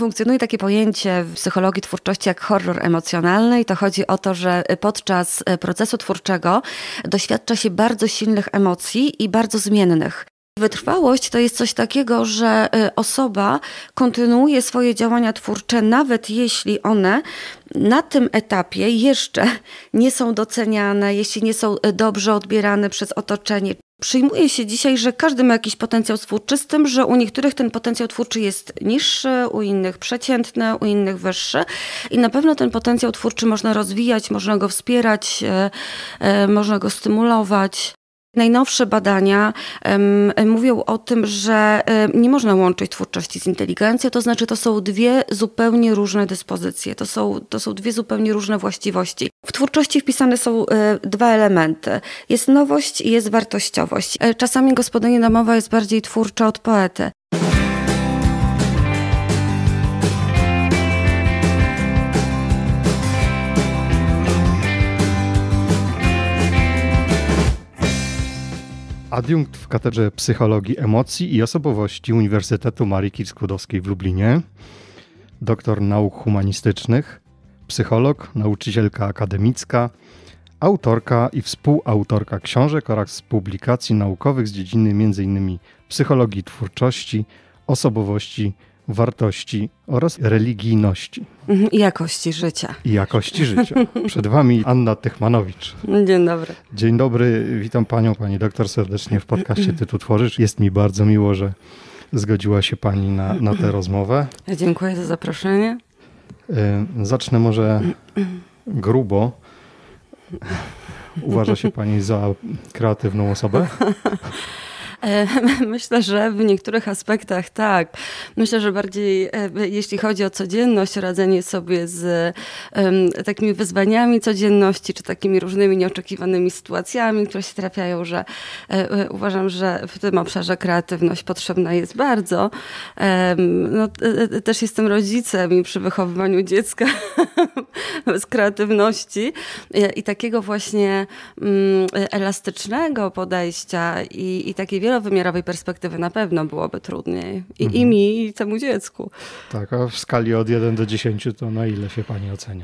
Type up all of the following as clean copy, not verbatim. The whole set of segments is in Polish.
Funkcjonuje takie pojęcie w psychologii twórczości jak horror emocjonalny i to chodzi o to, że podczas procesu twórczego doświadcza się bardzo silnych emocji i bardzo zmiennych. Wytrwałość to jest coś takiego, że osoba kontynuuje swoje działania twórcze, nawet jeśli one na tym etapie jeszcze nie są doceniane, jeśli nie są dobrze odbierane przez otoczenie. Przyjmuje się dzisiaj, że każdy ma jakiś potencjał twórczy, z tym, że u niektórych ten potencjał twórczy jest niższy, u innych przeciętny, u innych wyższy. I na pewno ten potencjał twórczy można rozwijać, można go wspierać, można go stymulować. Najnowsze badania mówią o tym, że nie można łączyć twórczości z inteligencją, to znaczy to są dwie zupełnie różne dyspozycje, to są dwie zupełnie różne właściwości. W twórczości wpisane są dwa elementy. Jest nowość i jest wartościowość. Czasami gospodyni domowa jest bardziej twórcza od poety. Adiunkt w Katedrze Psychologii Emocji i Osobowości Uniwersytetu Marii Curie-Skłodowskiej w Lublinie, doktor nauk humanistycznych, psycholog, nauczycielka akademicka, autorka i współautorka książek oraz publikacji naukowych z dziedziny m.in. psychologii twórczości, osobowości, wartości oraz religijności. I jakości życia. I jakości życia. Przed wami Anna Tychmanowicz. Dzień dobry. Dzień dobry, witam panią, pani doktor serdecznie w podcaście Ty tu tworzysz. Jest mi bardzo miło, że zgodziła się pani na tę rozmowę. Dziękuję za zaproszenie. Zacznę może grubo. Uważa się pani za kreatywną osobę? Myślę, że w niektórych aspektach tak. Myślę, że bardziej jeśli chodzi o codzienność, radzenie sobie z takimi wyzwaniami codzienności, czy takimi różnymi nieoczekiwanymi sytuacjami, które się trafiają, że uważam, że w tym obszarze kreatywność potrzebna jest bardzo. No, też jestem rodzicem i przy wychowywaniu dziecka bez kreatywności i takiego właśnie elastycznego podejścia i takiej wielowymiarowej perspektywy na pewno byłoby trudniej. I mi, i temu dziecku. Tak, a w skali od 1 do 10 to na ile się pani ocenia?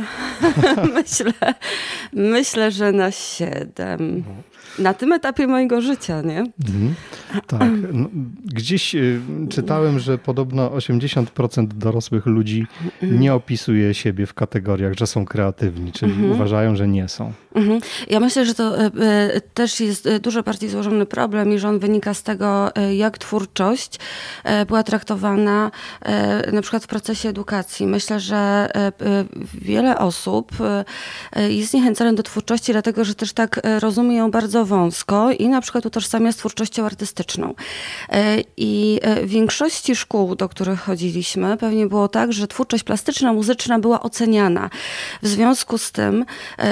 Myślę, że na 7. Na tym etapie mojego życia, nie? Tak. No, gdzieś czytałem, że podobno 80% dorosłych ludzi nie opisuje siebie w kategoriach, że są kreatywni, czyli uważają, że nie są. Ja myślę, że to też jest dużo bardziej złożony problem i że on wynika z tego, jak twórczość była traktowana na przykład w procesie edukacji. Myślę, że wiele osób jest zniechęcone do twórczości, dlatego że też tak rozumie ją bardzo wąsko i na przykład utożsamia z twórczością artystyczną. I w większości szkół, do których chodziliśmy, pewnie było tak, że twórczość plastyczna, muzyczna była oceniana. W związku z tym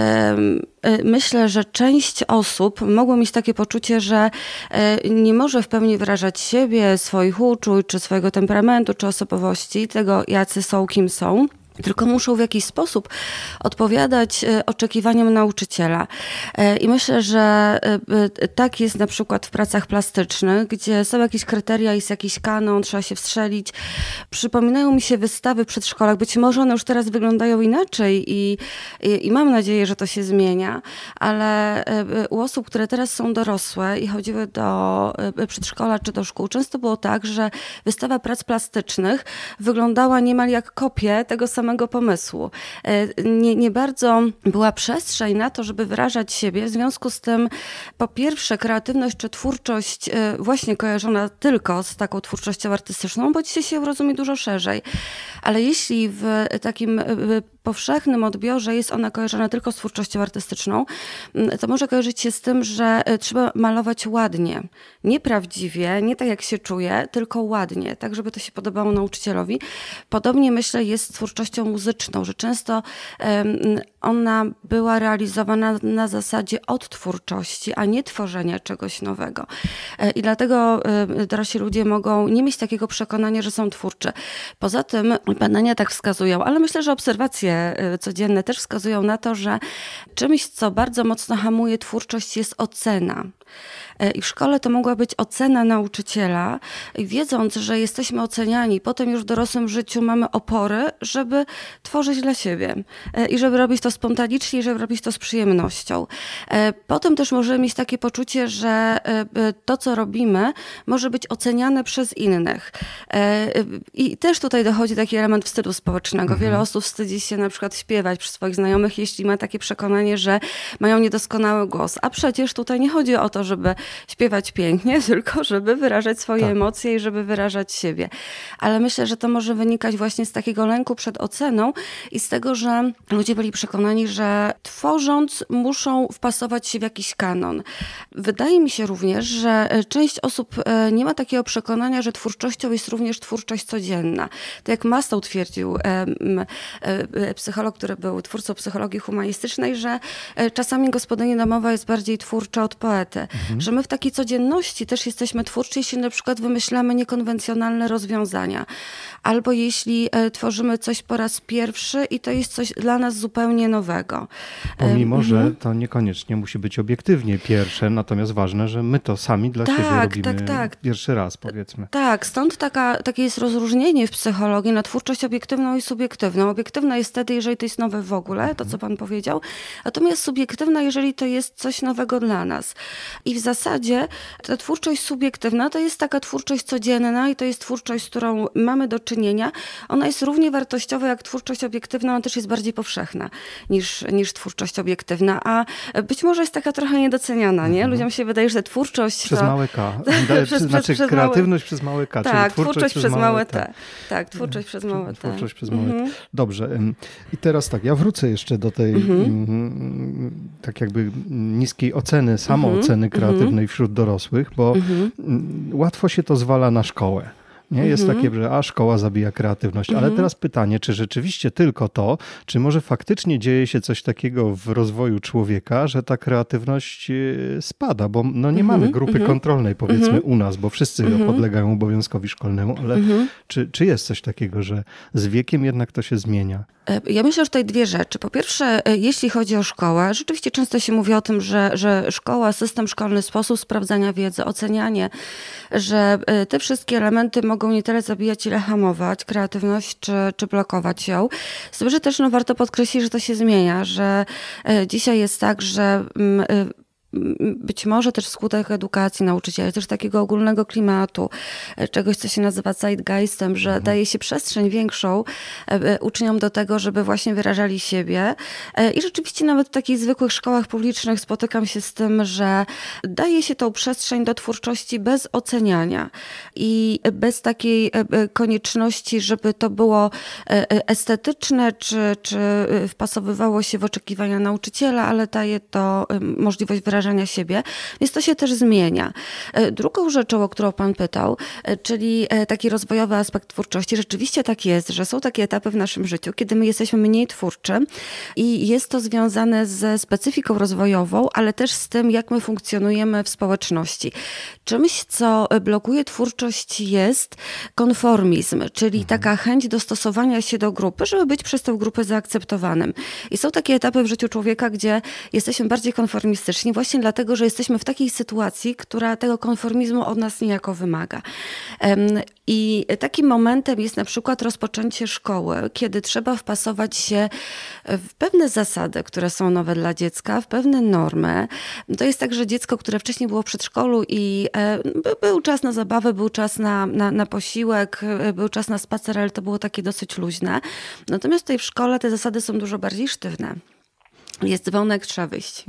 myślę, że część osób mogło mieć takie poczucie, że nie może w pełni wyrażać siebie, swoich uczuć, czy swojego temperamentu, czy osobowości, tego jacy są, kim są. Tylko muszą w jakiś sposób odpowiadać oczekiwaniom nauczyciela. I myślę, że tak jest na przykład w pracach plastycznych, gdzie są jakieś kryteria, jest jakiś kanon, trzeba się wstrzelić. Przypominają mi się wystawy w przedszkolach. Być może one już teraz wyglądają inaczej i mam nadzieję, że to się zmienia, ale u osób, które teraz są dorosłe i chodziły do przedszkola czy do szkół, często było tak, że wystawa prac plastycznych wyglądała niemal jak kopie tego samego pomysłu. Nie bardzo była przestrzeń na to, żeby wyrażać siebie. W związku z tym, po pierwsze, kreatywność czy twórczość właśnie kojarzona tylko z taką twórczością artystyczną, bo dzisiaj się rozumie dużo szerzej. Ale jeśli w takim powszechnym odbiorze jest ona kojarzona tylko z twórczością artystyczną, to może kojarzyć się z tym, że trzeba malować ładnie. Nie prawdziwie, nie tak jak się czuje, tylko ładnie, tak żeby to się podobało nauczycielowi. Podobnie myślę jest z twórczością muzyczną, że często ona była realizowana na zasadzie odtwórczości, a nie tworzenia czegoś nowego. I dlatego dorośli ludzie mogą nie mieć takiego przekonania, że są twórczy. Poza tym badania tak wskazują, ale myślę, że obserwacje codzienne też wskazują na to, że czymś, co bardzo mocno hamuje twórczość, jest ocena. I w szkole to mogła być ocena nauczyciela, wiedząc, że jesteśmy oceniani, potem już w dorosłym życiu mamy opory, żeby tworzyć dla siebie i żeby robić to spontanicznie, i żeby robić to z przyjemnością. Potem też możemy mieć takie poczucie, że to, co robimy, może być oceniane przez innych. I też tutaj dochodzi taki element wstydu społecznego. Wiele osób wstydzi się na przykład śpiewać przy swoich znajomych, jeśli ma takie przekonanie, że mają niedoskonały głos. A przecież tutaj nie chodzi o to, żeby śpiewać pięknie, tylko żeby wyrażać swoje emocje i żeby wyrażać siebie. Ale myślę, że to może wynikać właśnie z takiego lęku przed oceną i z tego, że ludzie byli przekonani, że tworząc muszą wpasować się w jakiś kanon. Wydaje mi się również, że część osób nie ma takiego przekonania, że twórczością jest również twórczość codzienna. Tak jak Maslow twierdził, psycholog, który był twórcą psychologii humanistycznej, że czasami gospodyni domowa jest bardziej twórcza od poety. Że my w takiej codzienności też jesteśmy twórczy, jeśli na przykład wymyślamy niekonwencjonalne rozwiązania. Albo jeśli tworzymy coś po raz pierwszy i to jest coś dla nas zupełnie nowego. Pomimo, że to niekoniecznie musi być obiektywnie pierwsze, natomiast ważne, że my to sami dla siebie robimy pierwszy raz, powiedzmy. Tak, stąd takie jest rozróżnienie w psychologii na twórczość obiektywną i subiektywną. Obiektywna jest wtedy, jeżeli to jest nowe w ogóle, to co pan powiedział, natomiast subiektywna, jeżeli to jest coś nowego dla nas. I w zasadzie ta twórczość subiektywna to jest taka twórczość codzienna i to jest twórczość, z którą mamy do czynienia. Ona jest równie wartościowa jak twórczość obiektywna, ona też jest bardziej powszechna niż twórczość obiektywna, a być może jest taka trochę niedoceniana, nie? Ludziom się wydaje, że twórczość przez małe K. Znaczy kreatywność przez małe K, tak, czyli twórczość przez małe T. Tak, twórczość przez małe T. Twórczość przez małe T. Dobrze. I teraz tak, ja wrócę jeszcze do tej tak jakby niskiej oceny, samooceny kreatywnej wśród dorosłych, bo łatwo się to zwala na szkołę. Nie? Jest takie, że szkoła zabija kreatywność. Ale teraz pytanie, czy rzeczywiście tylko to, czy może faktycznie dzieje się coś takiego w rozwoju człowieka, że ta kreatywność spada, bo no nie mamy grupy kontrolnej, powiedzmy, u nas, bo wszyscy podlegają obowiązkowi szkolnemu, ale czy jest coś takiego, że z wiekiem jednak to się zmienia? Ja myślę, że tutaj dwie rzeczy. Po pierwsze, jeśli chodzi o szkołę, rzeczywiście często się mówi o tym, że szkoła, system szkolny, sposób sprawdzania wiedzy, ocenianie, że te wszystkie elementy mogą nie tyle zabijać, ile hamować kreatywność, czy blokować ją. Z tym, że też warto podkreślić, że to się zmienia, że dzisiaj jest tak, że być może też wskutek edukacji nauczycieli, też takiego ogólnego klimatu, czegoś, co się nazywa zeitgeistem, że daje się przestrzeń większą uczniom do tego, żeby właśnie wyrażali siebie. I rzeczywiście nawet w takich zwykłych szkołach publicznych spotykam się z tym, że daje się tą przestrzeń do twórczości bez oceniania i bez takiej konieczności, żeby to było estetyczne, czy wpasowywało się w oczekiwania nauczyciela, ale daje to możliwość wyrażania siebie, więc to się też zmienia. Drugą rzeczą, o którą pan pytał, czyli taki rozwojowy aspekt twórczości, rzeczywiście tak jest, że są takie etapy w naszym życiu, kiedy my jesteśmy mniej twórczy i jest to związane ze specyfiką rozwojową, ale też z tym, jak my funkcjonujemy w społeczności. Czymś, co blokuje twórczość, jest konformizm, czyli taka chęć dostosowania się do grupy, żeby być przez tę grupę zaakceptowanym. I są takie etapy w życiu człowieka, gdzie jesteśmy bardziej konformistyczni, właśnie dlatego, że jesteśmy w takiej sytuacji, która tego konformizmu od nas niejako wymaga. I takim momentem jest na przykład rozpoczęcie szkoły, kiedy trzeba wpasować się w pewne zasady, które są nowe dla dziecka, w pewne normy. To jest tak, że dziecko, które wcześniej było w przedszkolu i był czas na zabawę, był czas na posiłek, był czas na spacer, ale to było takie dosyć luźne. Natomiast tutaj w szkole te zasady są dużo bardziej sztywne. Jest dzwonek, trzeba wyjść.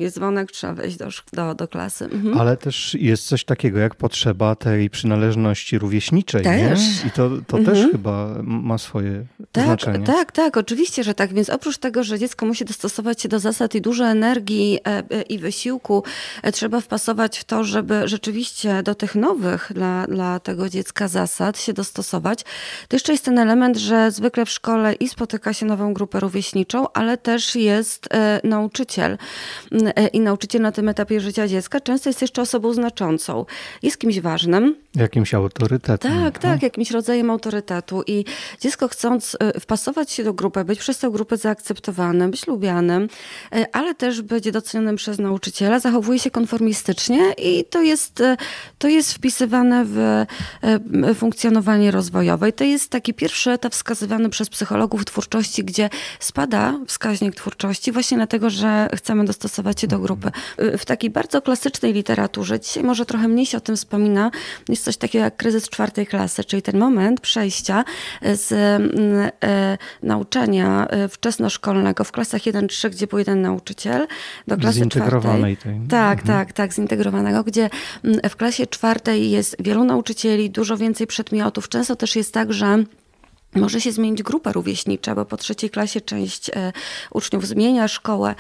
Do klasy. Ale też jest coś takiego jak potrzeba tej przynależności rówieśniczej, też. Nie? I to też chyba ma swoje znaczenie. Tak, oczywiście, że tak. Więc oprócz tego, że dziecko musi dostosować się do zasad i dużo energii i wysiłku trzeba wpasować w to, żeby rzeczywiście do tych nowych dla tego dziecka zasad się dostosować. To jeszcze jest ten element, że zwykle w szkole i spotyka się nową grupę rówieśniczą, ale też jest nauczyciel nauczyciel. I nauczyciel na tym etapie życia dziecka często jest jeszcze osobą znaczącą. Jest kimś ważnym. Jakimś autorytetem. Tak, jakimś rodzajem autorytetu. I dziecko, chcąc wpasować się do grupy, być przez tę grupę zaakceptowanym, być lubianym, ale też być docenionym przez nauczyciela, zachowuje się konformistycznie i to jest wpisywane w funkcjonowanie rozwojowe. I to jest taki pierwszy etap wskazywany przez psychologów twórczości, gdzie spada wskaźnik twórczości właśnie dlatego, że chcemy dostosować się do grupy. W takiej bardzo klasycznej literaturze, dzisiaj może trochę mniej się o tym wspomina, jest coś takiego jak kryzys 4. klasy, czyli ten moment przejścia z nauczania wczesnoszkolnego w klasach 1-3, gdzie był jeden nauczyciel, do klasy 4. Zintegrowanej tej. Tak, zintegrowanego, gdzie w klasie 4 jest wielu nauczycieli, dużo więcej przedmiotów. Często też jest tak, że może się zmienić grupa rówieśnicza, bo po 3. klasie część uczniów zmienia szkołę.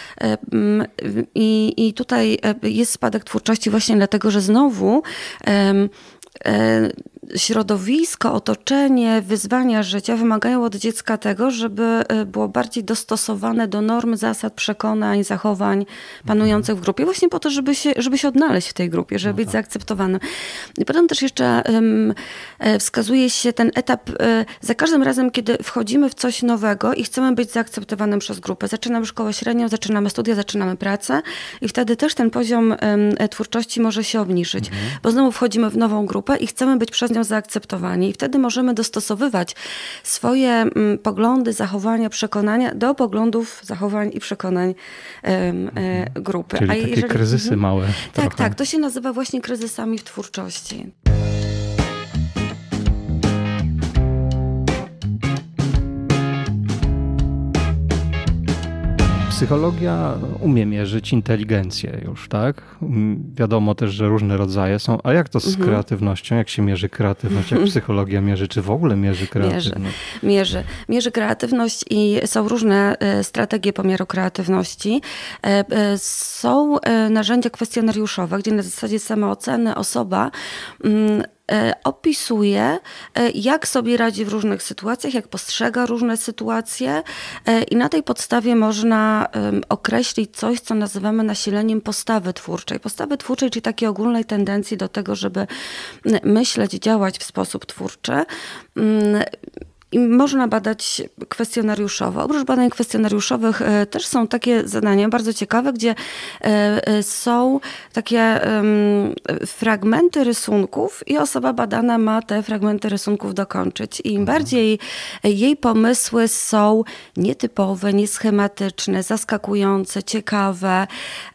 I tutaj jest spadek twórczości właśnie dlatego, że znowu środowisko, otoczenie, wyzwania życia wymagają od dziecka tego, żeby było bardziej dostosowane do norm, zasad, przekonań, zachowań panujących w grupie, właśnie po to, żeby się odnaleźć w tej grupie, żeby być zaakceptowanym. I potem też jeszcze wskazuje się ten etap, za każdym razem, kiedy wchodzimy w coś nowego i chcemy być zaakceptowanym przez grupę. Zaczynamy szkołę średnią, zaczynamy studia, zaczynamy pracę i wtedy też ten poziom twórczości może się obniżyć, bo znowu wchodzimy w nową grupę i chcemy być przez nią zaakceptowani. I wtedy możemy dostosowywać swoje poglądy, zachowania, przekonania do poglądów, zachowań i przekonań grupy. Czyli takie kryzysy małe. Tak, to się nazywa właśnie kryzysami w twórczości. Psychologia umie mierzyć inteligencję już, tak? Wiadomo też, że różne rodzaje są. A jak to z kreatywnością? Jak się mierzy kreatywność? Jak psychologia mierzy? Czy w ogóle mierzy kreatywność? Mierzy kreatywność i są różne strategie pomiaru kreatywności. Są narzędzia kwestionariuszowe, gdzie na zasadzie samooceny osoba opisuje, jak sobie radzi w różnych sytuacjach, jak postrzega różne sytuacje i na tej podstawie można określić coś, co nazywamy nasileniem postawy twórczej. Postawy twórczej, czyli takiej ogólnej tendencji do tego, żeby myśleć, działać w sposób twórczy. I można badać kwestionariuszowo. Oprócz badań kwestionariuszowych też są takie zadania bardzo ciekawe, gdzie są takie fragmenty rysunków i osoba badana ma te fragmenty rysunków dokończyć. I im bardziej jej pomysły są nietypowe, nieschematyczne, zaskakujące, ciekawe,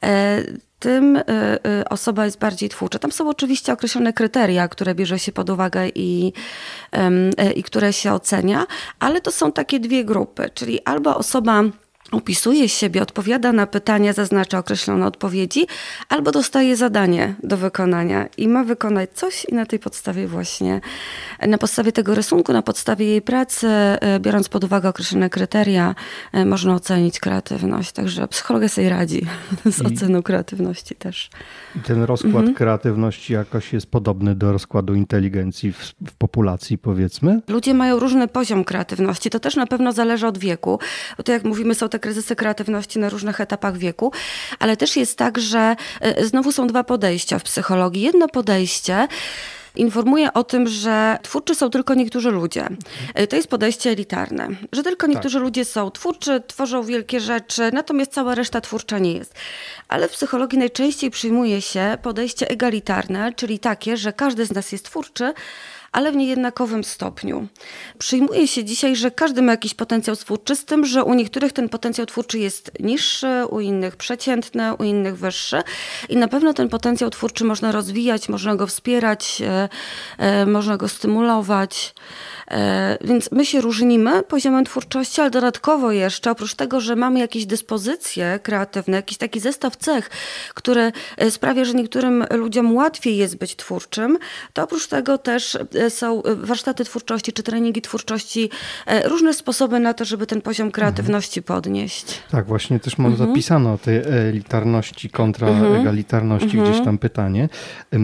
tym osoba jest bardziej twórcza. Tam są oczywiście określone kryteria, które bierze się pod uwagę i które się ocenia, ale to są takie dwie grupy, czyli albo osoba opisuje siebie, odpowiada na pytania, zaznacza określone odpowiedzi, albo dostaje zadanie do wykonania i ma wykonać coś i na tej podstawie właśnie, na podstawie tego rysunku, na podstawie jej pracy, biorąc pod uwagę określone kryteria, można ocenić kreatywność. Także psychologia sobie radzi z oceną kreatywności też. I ten rozkład kreatywności jakoś jest podobny do rozkładu inteligencji w populacji, powiedzmy? Ludzie mają różny poziom kreatywności. To też na pewno zależy od wieku. Bo to jak mówimy, są te kryzysy kreatywności na różnych etapach wieku, ale też jest tak, że znowu są dwa podejścia w psychologii. Jedno podejście informuje o tym, że twórczy są tylko niektórzy ludzie. To jest podejście elitarne, że tylko niektórzy ludzie są twórczy, tworzą wielkie rzeczy, natomiast cała reszta twórcza nie jest. Ale w psychologii najczęściej przyjmuje się podejście egalitarne, czyli takie, że każdy z nas jest twórczy, ale w niejednakowym stopniu. Przyjmuje się dzisiaj, że każdy ma jakiś potencjał twórczy, z tym, że u niektórych ten potencjał twórczy jest niższy, u innych przeciętny, u innych wyższy. I na pewno ten potencjał twórczy można rozwijać, można go wspierać, można go stymulować. Więc my się różnimy poziomem twórczości, ale dodatkowo jeszcze, oprócz tego, że mamy jakieś dyspozycje kreatywne, jakiś taki zestaw cech, który sprawia, że niektórym ludziom łatwiej jest być twórczym, to oprócz tego też są warsztaty twórczości czy treningi twórczości, różne sposoby na to, żeby ten poziom kreatywności podnieść. Tak, właśnie też mam zapisane o tej elitarności kontra egalitarności gdzieś tam pytanie.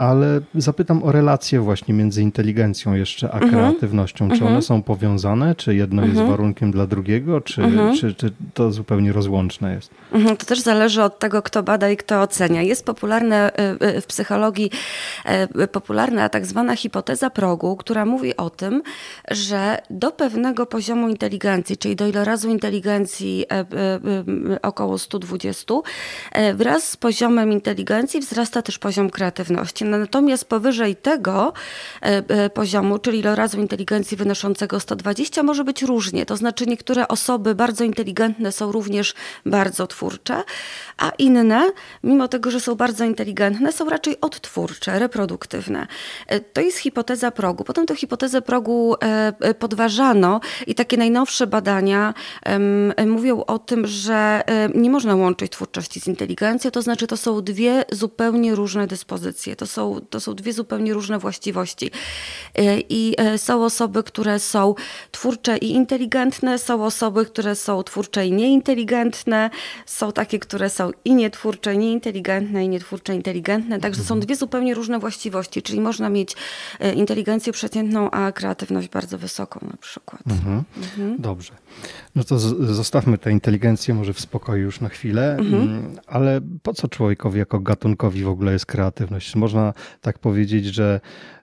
Ale zapytam o relacje właśnie między inteligencją jeszcze a kreatywnością. Czy one są powiązane? Czy jedno jest warunkiem dla drugiego? Czy to zupełnie rozłączne jest? To też zależy od tego, kto bada i kto ocenia. Jest popularne w psychologii popularna tak zwana hipoteza progu, która mówi o tym, że do pewnego poziomu inteligencji, czyli do ilorazu inteligencji około 120, wraz z poziomem inteligencji wzrasta też poziom kreatywności. Natomiast powyżej tego poziomu, czyli ilorazu inteligencji wynoszącego 120, może być różnie. To znaczy niektóre osoby bardzo inteligentne są również bardzo twórcze, a inne, mimo tego, że są bardzo inteligentne, są raczej odtwórcze, reproduktywne. To jest hipoteza progu. Potem tę hipotezę progu podważano i takie najnowsze badania mówią o tym, że nie można łączyć twórczości z inteligencją, to znaczy to są dwie zupełnie różne dyspozycje, to są dwie zupełnie różne właściwości. I są osoby, które są twórcze i inteligentne, są osoby, które są twórcze i nieinteligentne, są takie, które są i nietwórcze, nieinteligentne, i nietwórcze, inteligentne. Także są dwie zupełnie różne właściwości, czyli można mieć inteligencję przeciętną, a kreatywność bardzo wysoką na przykład. Dobrze. No to zostawmy tę inteligencję może w spokoju już na chwilę, ale po co człowiekowi jako gatunkowi w ogóle jest kreatywność? Można tak powiedzieć, że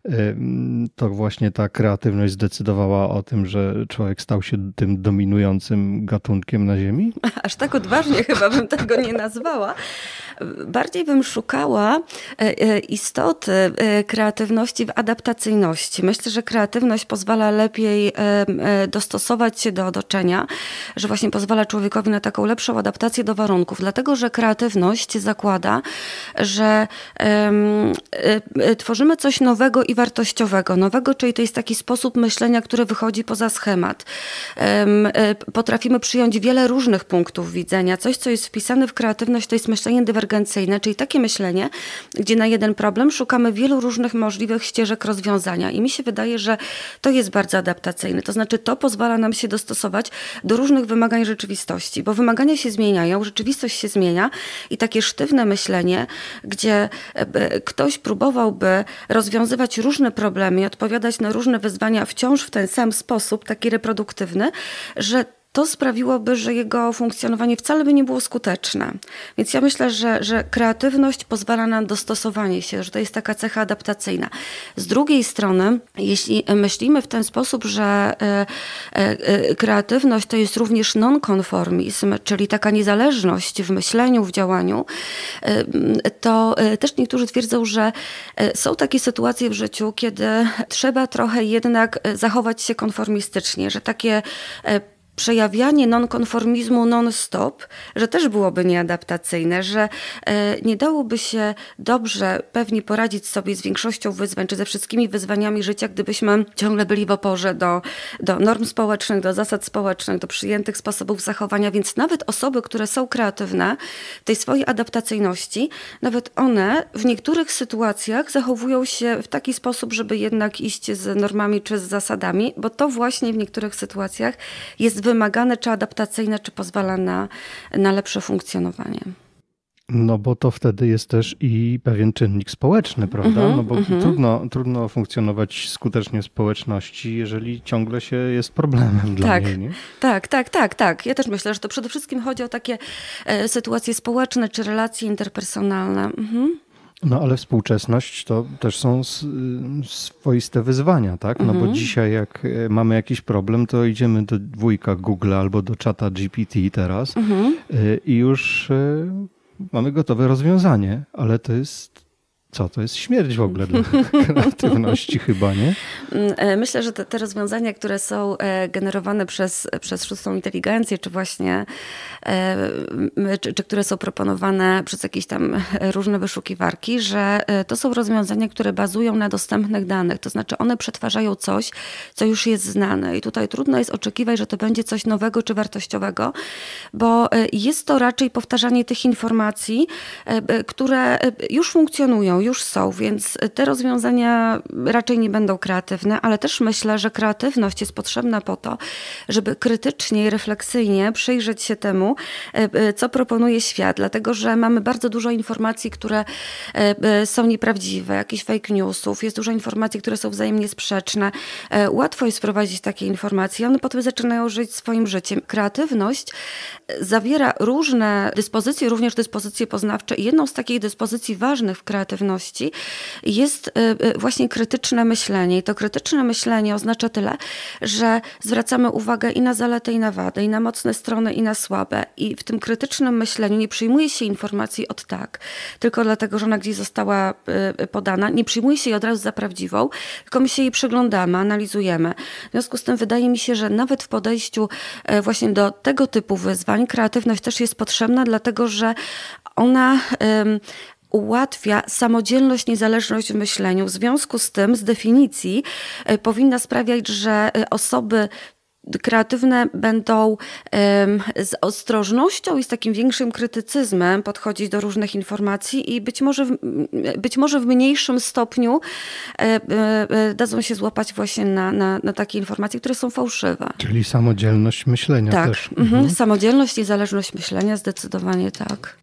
to właśnie ta kreatywność zdecydowała o tym, że człowiek stał się tym dominującym gatunkiem na Ziemi? Aż tak odważnie chyba bym tego nie nazwała. Bardziej bym szukała istoty kreatywności w adaptacyjności. Myślę, że kreatywność pozwala lepiej dostosować się do otoczenia, że właśnie pozwala człowiekowi na taką lepszą adaptację do warunków. Dlatego, że kreatywność zakłada, że tworzymy coś nowego i wartościowego. Nowego, czyli to jest taki sposób myślenia, który wychodzi poza schemat. Potrafimy przyjąć wiele różnych punktów widzenia. Coś, co jest wpisane w kreatywność, to jest myślenie dywergencyjne, czyli takie myślenie, gdzie na jeden problem szukamy wielu różnych możliwych ścieżek rozwiązania. I mi się wydaje, że to jest bardzo adaptacyjne. To znaczy, to pozwala nam się dostosować do różnych wymagań rzeczywistości, bo wymagania się zmieniają, rzeczywistość się zmienia i takie sztywne myślenie, gdzie ktoś próbowałby rozwiązywać różne problemy i odpowiadać na różne wyzwania wciąż w ten sam sposób, taki reproduktywny, że to sprawiłoby, że jego funkcjonowanie wcale by nie było skuteczne. Więc ja myślę, że kreatywność pozwala na dostosowanie się, że to jest taka cecha adaptacyjna. Z drugiej strony, jeśli myślimy w ten sposób, że kreatywność to jest również non-konformizm, czyli taka niezależność w myśleniu, w działaniu, to też niektórzy twierdzą, że są takie sytuacje w życiu, kiedy trzeba trochę jednak zachować się konformistycznie, że takie przejawianie nonkonformizmu non-stop, że też byłoby nieadaptacyjne, że nie dałoby się dobrze pewnie poradzić sobie z większością wyzwań, czy ze wszystkimi wyzwaniami życia, gdybyśmy ciągle byli w oporze do norm społecznych, do zasad społecznych, do przyjętych sposobów zachowania, więc nawet osoby, które są kreatywne w tej swojej adaptacyjności, nawet one w niektórych sytuacjach zachowują się w taki sposób, żeby jednak iść z normami czy z zasadami, bo to właśnie w niektórych sytuacjach jest wymagane, czy adaptacyjne, czy pozwala na lepsze funkcjonowanie. No bo to wtedy jest też i pewien czynnik społeczny, prawda? No bo trudno funkcjonować skutecznie w społeczności, jeżeli ciągle się jest problemem dla niej, nie? Tak. Ja też myślę, że to przede wszystkim chodzi o takie sytuacje społeczne, czy relacje interpersonalne. No ale współczesność to też są swoiste wyzwania, tak? No bo dzisiaj jak mamy jakiś problem, to idziemy do wujka Google albo do czata GPT teraz i już mamy gotowe rozwiązanie, ale to jest co? To jest śmierć w ogóle dla kreatywności chyba, nie? Myślę, że te rozwiązania, które są generowane przez sztuczną inteligencję, czy właśnie czy które są proponowane przez jakieś tam różne wyszukiwarki, że to są rozwiązania, które bazują na dostępnych danych. To znaczy one przetwarzają coś, co już jest znane. I tutaj trudno jest oczekiwać, że to będzie coś nowego czy wartościowego, bo jest to raczej powtarzanie tych informacji, które już funkcjonują, istnieją, już są, więc te rozwiązania raczej nie będą kreatywne, ale też myślę, że kreatywność jest potrzebna po to, żeby krytycznie i refleksyjnie przyjrzeć się temu, co proponuje świat, dlatego że mamy bardzo dużo informacji, które są nieprawdziwe, jakichś fake newsów, jest dużo informacji, które są wzajemnie sprzeczne. Łatwo jest wprowadzić takie informacje, one potem zaczynają żyć swoim życiem. Kreatywność zawiera różne dyspozycje, również dyspozycje poznawcze i jedną z takich dyspozycji ważnych w kreatywności jest właśnie krytyczne myślenie. I to krytyczne myślenie oznacza tyle, że zwracamy uwagę i na zalety, i na wady, i na mocne strony, i na słabe. I w tym krytycznym myśleniu nie przyjmuje się informacji od tak, tylko dlatego, że ona gdzieś została podana. Nie przyjmuje się jej od razu za prawdziwą, tylko my się jej przyglądamy, analizujemy. W związku z tym wydaje mi się, że nawet w podejściu właśnie do tego typu wyzwań kreatywność też jest potrzebna, dlatego że ona ułatwia samodzielność, niezależność w myśleniu. W związku z tym, z definicji, powinna sprawiać, że osoby kreatywne będą z ostrożnością i z takim większym krytycyzmem podchodzić do różnych informacji i być może w mniejszym stopniu dadzą się złapać właśnie na takie informacje, które są fałszywe. Czyli samodzielność myślenia tak. też. Samodzielność, niezależność myślenia, zdecydowanie tak.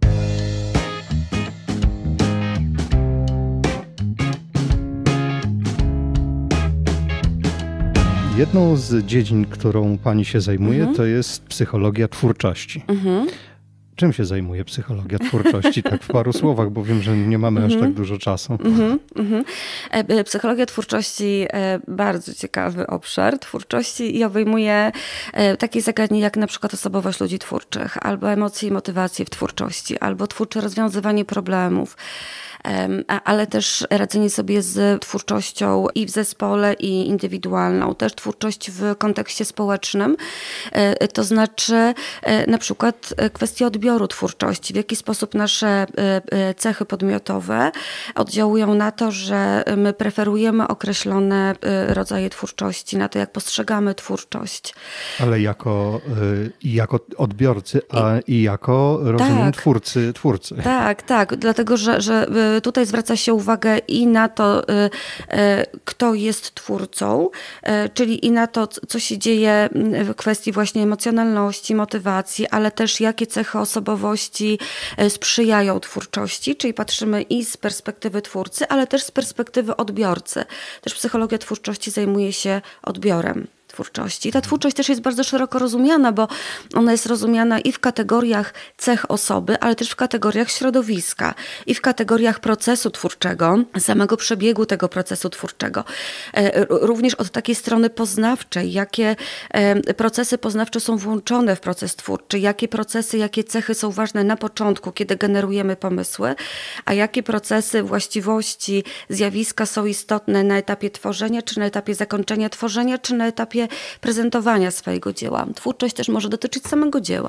Jedną z dziedzin, którą pani się zajmuje, to jest psychologia twórczości. Czym się zajmuje psychologia twórczości? Tak w paru słowach, bo wiem, że nie mamy aż tak dużo czasu. Psychologia twórczości bardzo ciekawy obszar twórczości i obejmuje takie zagadnienia jak na przykład osobowość ludzi twórczych, albo emocje i motywacje w twórczości, albo twórcze rozwiązywanie problemów, ale też radzenie sobie z twórczością i w zespole, i indywidualną. Też twórczość w kontekście społecznym, to znaczy na przykład kwestia odbioru twórczości, w jaki sposób nasze cechy podmiotowe oddziałują na to, że my preferujemy określone rodzaje twórczości, na to, jak postrzegamy twórczość. Ale jako odbiorcy, i jako, rozumiem, twórcy. Tak, dlatego, że tutaj zwraca się uwagę i na to, kto jest twórcą, czyli i na to, co się dzieje w kwestii właśnie emocjonalności, motywacji, ale też jakie cechy osobowości sprzyjają twórczości, czyli patrzymy i z perspektywy twórcy, ale też z perspektywy odbiorcy. Też psychologia twórczości zajmuje się odbiorem twórczości. Ta twórczość też jest bardzo szeroko rozumiana, bo ona jest rozumiana i w kategoriach cech osoby, ale też w kategoriach środowiska i w kategoriach procesu twórczego, samego przebiegu tego procesu twórczego. Również od takiej strony poznawczej, jakie procesy poznawcze są włączone w proces twórczy, jakie procesy, jakie cechy są ważne na początku, kiedy generujemy pomysły, a jakie procesy, właściwości, zjawiska są istotne na etapie tworzenia, czy na etapie zakończenia tworzenia, czy na etapie prezentowania swojego dzieła. Twórczość też może dotyczyć samego dzieła.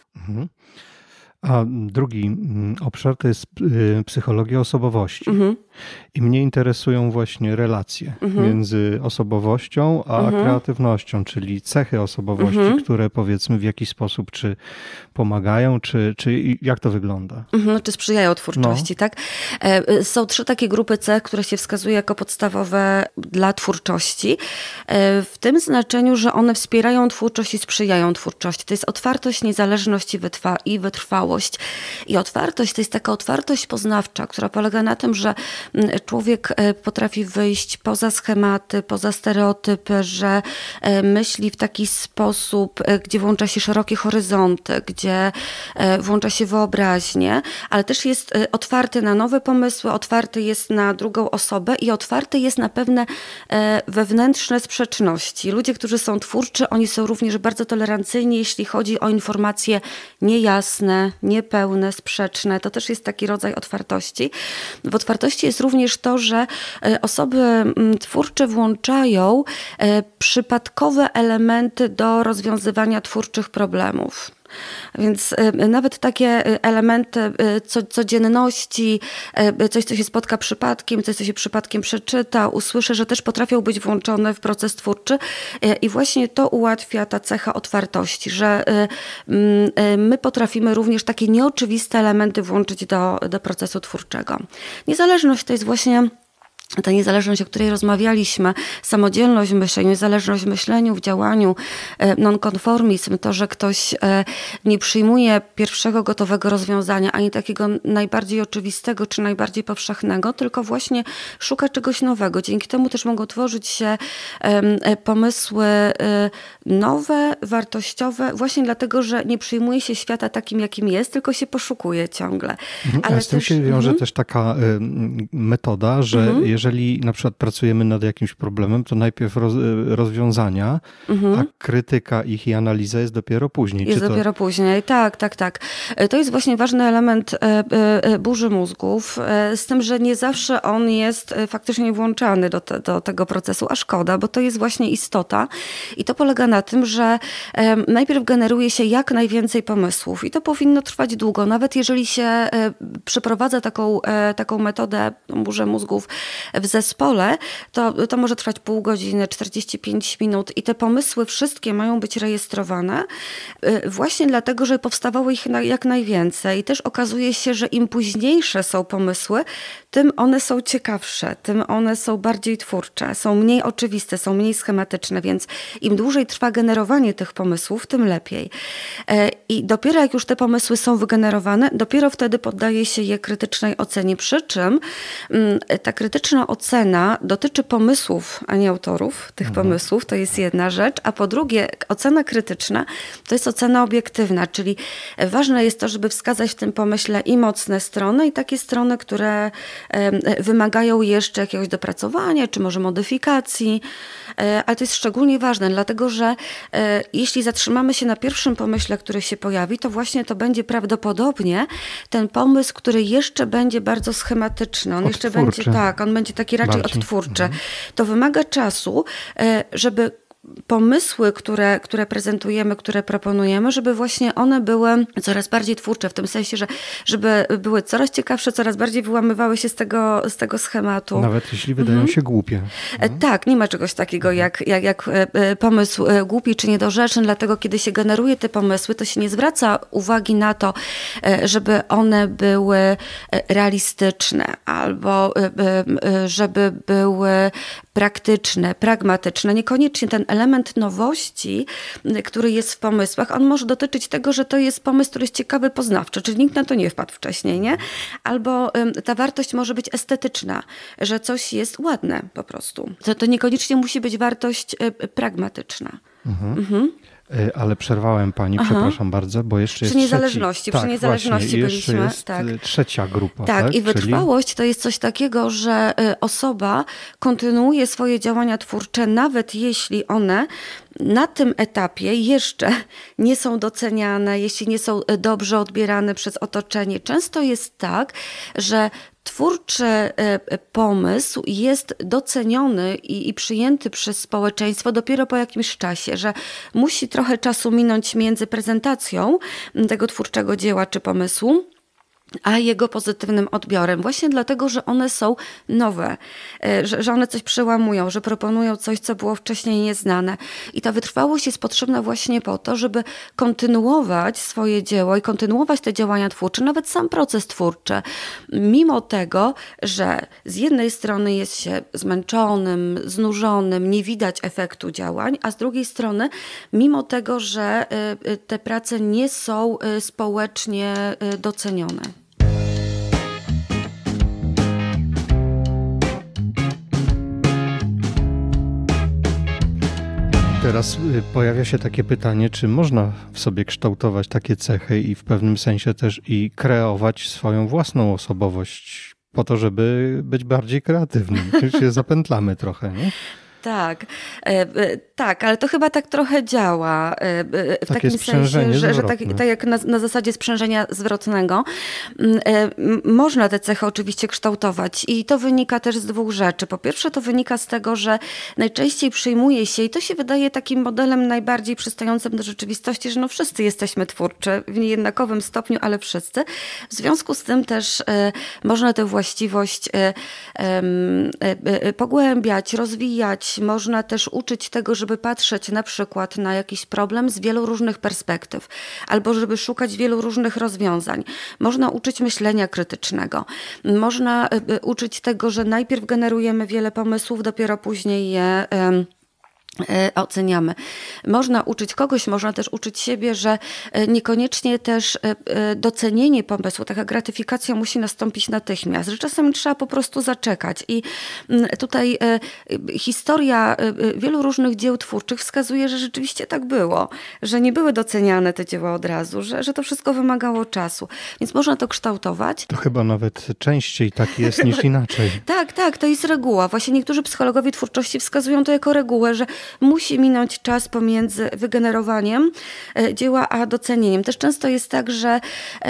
A drugi obszar to jest psychologia osobowości. I mnie interesują właśnie relacje między osobowością a kreatywnością, czyli cechy osobowości, które powiedzmy w jakiś sposób czy pomagają, czy jak to wygląda? Czy sprzyjają twórczości, tak? Są 3 takie grupy cech, które się wskazuje jako podstawowe dla twórczości. W tym znaczeniu, że one wspierają twórczość i sprzyjają twórczości. To jest otwartość, niezależność i wytrwałość. I otwartość to jest taka otwartość poznawcza, która polega na tym, że człowiek potrafi wyjść poza schematy, poza stereotypy, że myśli w taki sposób, gdzie włącza się szerokie horyzonty, gdzie włącza się wyobraźnię, ale też jest otwarty na nowe pomysły, otwarty jest na drugą osobę i otwarty jest na pewne wewnętrzne sprzeczności. Ludzie, którzy są twórczy, oni są również bardzo tolerancyjni, jeśli chodzi o informacje niejasne, niepełne, sprzeczne. To też jest taki rodzaj otwartości. W otwartości jest również to, że osoby twórcze włączają przypadkowe elementy do rozwiązywania twórczych problemów. Więc nawet takie elementy codzienności, coś, co się spotka przypadkiem, coś, co się przypadkiem przeczyta, usłyszy, że też potrafią być włączone w proces twórczy i właśnie to ułatwia ta cecha otwartości, że my potrafimy również takie nieoczywiste elementy włączyć do procesu twórczego. Niezależność to jest właśnie ta niezależność, o której rozmawialiśmy, samodzielność w myśleniu, niezależność w myśleniu, w działaniu, nonkonformizm, to, że ktoś nie przyjmuje pierwszego gotowego rozwiązania, ani takiego najbardziej oczywistego czy najbardziej powszechnego, tylko właśnie szuka czegoś nowego. Dzięki temu też mogą tworzyć się pomysły nowe, wartościowe, właśnie dlatego, że nie przyjmuje się świata takim, jakim jest, tylko się poszukuje ciągle. Ale z tym się wiąże też taka metoda, że jeżeli na przykład pracujemy nad jakimś problemem, to najpierw rozwiązania, a krytyka ich i analiza jest dopiero później. Jest dopiero później, tak. To jest właśnie ważny element burzy mózgów, z tym, że nie zawsze on jest faktycznie włączany do tego procesu, a szkoda, bo to jest właśnie istota i to polega na tym, że najpierw generuje się jak najwięcej pomysłów i to powinno trwać długo, nawet jeżeli się przeprowadza taką metodę, burzę mózgów w zespole, to może trwać pół godziny, 45 minut i te pomysły wszystkie mają być rejestrowane właśnie dlatego, że powstawało ich jak najwięcej. I też okazuje się, że im późniejsze są pomysły, tym one są ciekawsze, tym one są bardziej twórcze, są mniej oczywiste, są mniej schematyczne, więc im dłużej trwa generowanie tych pomysłów, tym lepiej. I dopiero jak już te pomysły są wygenerowane, dopiero wtedy poddaje się je krytycznej ocenie. Przy czym ta krytyczna ocena dotyczy pomysłów, a nie autorów tych pomysłów, to jest jedna rzecz, a po drugie ocena krytyczna to jest ocena obiektywna, czyli ważne jest to, żeby wskazać w tym pomyśle i mocne strony, i takie strony, które wymagają jeszcze jakiegoś dopracowania, czy może modyfikacji, ale to jest szczególnie ważne, dlatego że jeśli zatrzymamy się na pierwszym pomyśle, który się pojawi, to właśnie to będzie prawdopodobnie ten pomysł, który jeszcze będzie bardzo schematyczny. On jeszcze będzie, on będzie taki raczej odtwórczy. To wymaga czasu, żeby pomysły, które prezentujemy, które proponujemy, żeby właśnie one były coraz bardziej twórcze, w tym sensie, żeby były coraz ciekawsze, coraz bardziej wyłamywały się z tego schematu. Nawet jeśli wydają się głupie. Tak, nie ma czegoś takiego jak pomysł głupi czy niedorzeczny, dlatego kiedy się generuje te pomysły, to się nie zwraca uwagi na to, żeby one były realistyczne albo żeby były praktyczne, pragmatyczne. Niekoniecznie ten element nowości, który jest w pomysłach, on może dotyczyć tego, że to jest pomysł, który jest ciekawy poznawczo, czyli nikt na to nie wpadł wcześniej, nie? Albo ta wartość może być estetyczna, że coś jest ładne po prostu. To niekoniecznie musi być wartość pragmatyczna. Ale przerwałem pani, przepraszam bardzo, bo jeszcze jest przy niezależności właśnie, byliśmy. Jest trzecia grupa. Tak, i wytrwałość to jest coś takiego, że osoba kontynuuje swoje działania twórcze, nawet jeśli one na tym etapie jeszcze nie są doceniane, jeśli nie są dobrze odbierane przez otoczenie. Często jest tak, że twórczy pomysł jest doceniony i przyjęty przez społeczeństwo dopiero po jakimś czasie, że musi trochę czasu minąć między prezentacją tego twórczego dzieła czy pomysłu, a jego pozytywnym odbiorem. Właśnie dlatego, że one są nowe, że one coś przełamują, że proponują coś, co było wcześniej nieznane. I ta wytrwałość jest potrzebna właśnie po to, żeby kontynuować swoje dzieło i kontynuować te działania twórcze, nawet sam proces twórczy. Mimo tego, że z jednej strony jest się zmęczonym, znużonym, nie widać efektu działań, a z drugiej strony, mimo tego, że te prace nie są społecznie docenione. Teraz pojawia się takie pytanie, czy można w sobie kształtować takie cechy i w pewnym sensie też i kreować swoją własną osobowość po to, żeby być bardziej kreatywnym. Już się zapętlamy trochę, nie? Tak, tak, ale to chyba tak trochę działa w Takie takim sensie, że tak jak na zasadzie sprzężenia zwrotnego. Można te cechy oczywiście kształtować i to wynika też z dwóch rzeczy. Po pierwsze to wynika z tego, że najczęściej przyjmuje się i to się wydaje takim modelem najbardziej przystającym do rzeczywistości, że no wszyscy jesteśmy twórczy w niejednakowym stopniu, ale wszyscy. W związku z tym też można tę właściwość pogłębiać, rozwijać. Można też uczyć tego, żeby patrzeć na przykład na jakiś problem z wielu różnych perspektyw, albo żeby szukać wielu różnych rozwiązań. Można uczyć myślenia krytycznego. Można uczyć tego, że najpierw generujemy wiele pomysłów, dopiero później je oceniamy. Można uczyć kogoś, można też uczyć siebie, że niekoniecznie też docenienie pomysłu, taka gratyfikacja musi nastąpić natychmiast, że czasem trzeba po prostu zaczekać. I tutaj historia wielu różnych dzieł twórczych wskazuje, że rzeczywiście tak było, że nie były doceniane te dzieła od razu, że to wszystko wymagało czasu. Więc można to kształtować. To chyba nawet częściej tak jest niż inaczej. Tak, to jest reguła. Właśnie niektórzy psychologowie twórczości wskazują to jako regułę, że musi minąć czas pomiędzy wygenerowaniem dzieła a docenieniem. Też często jest tak, że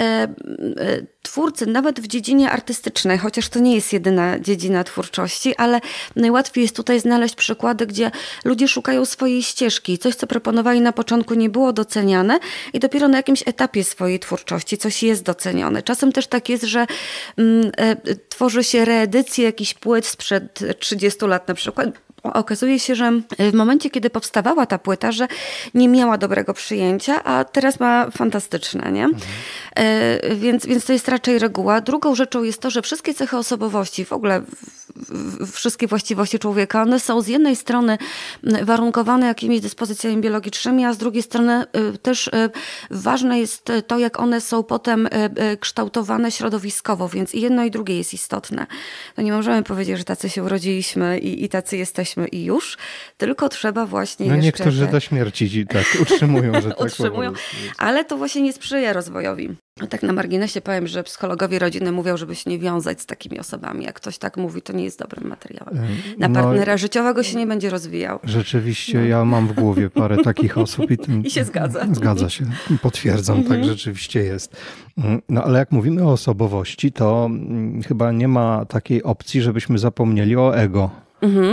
twórcy, nawet w dziedzinie artystycznej, chociaż to nie jest jedyna dziedzina twórczości, ale najłatwiej jest tutaj znaleźć przykłady, gdzie ludzie szukają swojej ścieżki. Coś, co proponowali na początku, nie było doceniane i dopiero na jakimś etapie swojej twórczości coś jest docenione. Czasem też tak jest, że tworzy się reedycję jakichś płyt sprzed 30 lat na przykład. Okazuje się, że w momencie, kiedy powstawała ta płyta, że nie miała dobrego przyjęcia, a teraz ma fantastyczne, nie? Więc to jest raczej reguła. Drugą rzeczą jest to, że wszystkie cechy osobowości, w ogóle wszystkie właściwości człowieka, one są z jednej strony warunkowane jakimiś dyspozycjami biologicznymi, a z drugiej strony też ważne jest to, jak one są potem kształtowane środowiskowo, więc i jedno i drugie jest istotne. No nie możemy powiedzieć, że tacy się urodziliśmy i tacy jesteśmy i już, tylko trzeba właśnie jeszcze... Niektórzy do śmierci tak utrzymują, że tak utrzymują, ale to właśnie nie sprzyja rozwojowi. Tak na marginesie powiem, że psychologowie rodziny mówią, żeby się nie wiązać z takimi osobami. Jak ktoś tak mówi, to nie jest dobrym materiałem. Na partnera życiowego się nie będzie rozwijał. Rzeczywiście, ja mam w głowie parę takich osób. I się zgadza. Zgadza się, potwierdzam, tak rzeczywiście jest. No ale jak mówimy o osobowości, to chyba nie ma takiej opcji, żebyśmy zapomnieli o ego.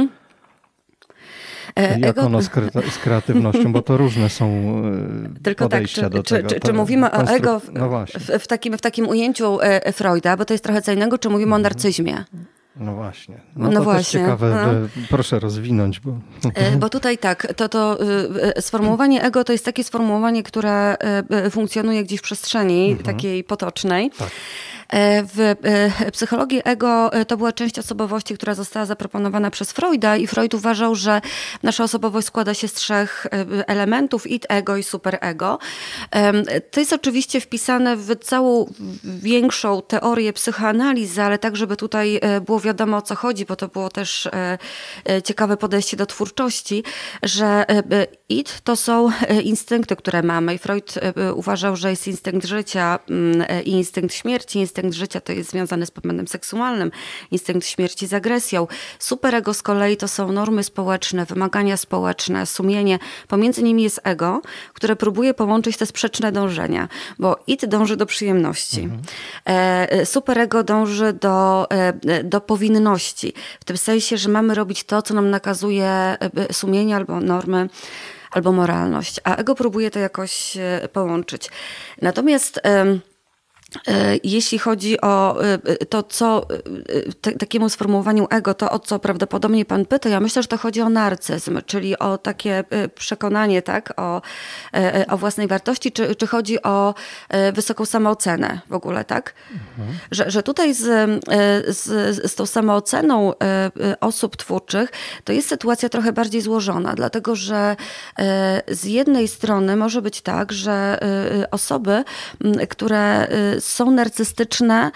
Jak ono z kreatywnością, bo to różne są podejścia do tego. Czy mówimy o ego w takim ujęciu Freuda, bo to jest trochę co innego, czy mówimy o narcyzmie? No właśnie. To właśnie. Ciekawe, proszę rozwinąć. Bo tutaj tak, to sformułowanie ego to jest takie sformułowanie, które funkcjonuje gdzieś w przestrzeni takiej potocznej. Tak. W psychologii ego to była część osobowości, która została zaproponowana przez Freuda i Freud uważał, że nasza osobowość składa się z 3 elementów: id, ego i superego. To jest oczywiście wpisane w całą większą teorię psychoanalizy, ale tak, żeby tutaj było wiadomo, o co chodzi, bo to było też ciekawe podejście do twórczości, że id to są instynkty, które mamy i Freud uważał, że jest instynkt życia i instynkt śmierci. Instynkt życia to jest związany z popędem seksualnym, instynkt śmierci z agresją. Superego z kolei to są normy społeczne, wymagania społeczne, sumienie. Pomiędzy nimi jest ego, które próbuje połączyć te sprzeczne dążenia, bo id dąży do przyjemności. Superego dąży do powinności. W tym sensie, że mamy robić to, co nam nakazuje sumienie albo normy, albo moralność. A ego próbuje to jakoś połączyć. Natomiast jeśli chodzi o to, co takiemu sformułowaniu ego, to o co prawdopodobnie pan pyta, ja myślę, że to chodzi o narcyzm, czyli o takie przekonanie, tak, o własnej wartości, czy chodzi o wysoką samoocenę w ogóle, tak? Że tutaj z tą samooceną osób twórczych to jest sytuacja trochę bardziej złożona, dlatego że z jednej strony może być tak, że osoby, które są narcystyczne,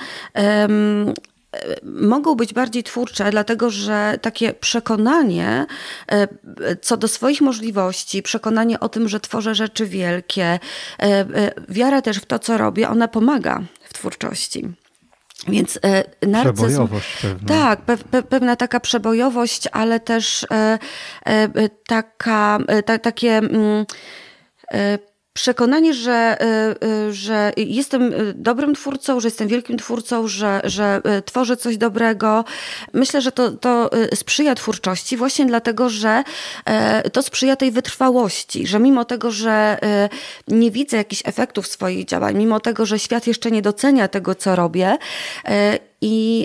mogą być bardziej twórcze, dlatego że takie przekonanie co do swoich możliwości, przekonanie o tym, że tworzę rzeczy wielkie, wiara też w to, co robię, ona pomaga w twórczości. Więc narcyzm... Przebojowość pewna. Tak, pewna taka przebojowość, ale też takie przekonanie, że jestem dobrym twórcą, że jestem wielkim twórcą, że tworzę coś dobrego. Myślę, że to sprzyja twórczości właśnie dlatego, że to sprzyja tej wytrwałości, że mimo tego, że nie widzę jakichś efektów swoich działań, mimo tego, że świat jeszcze nie docenia tego, co robię, i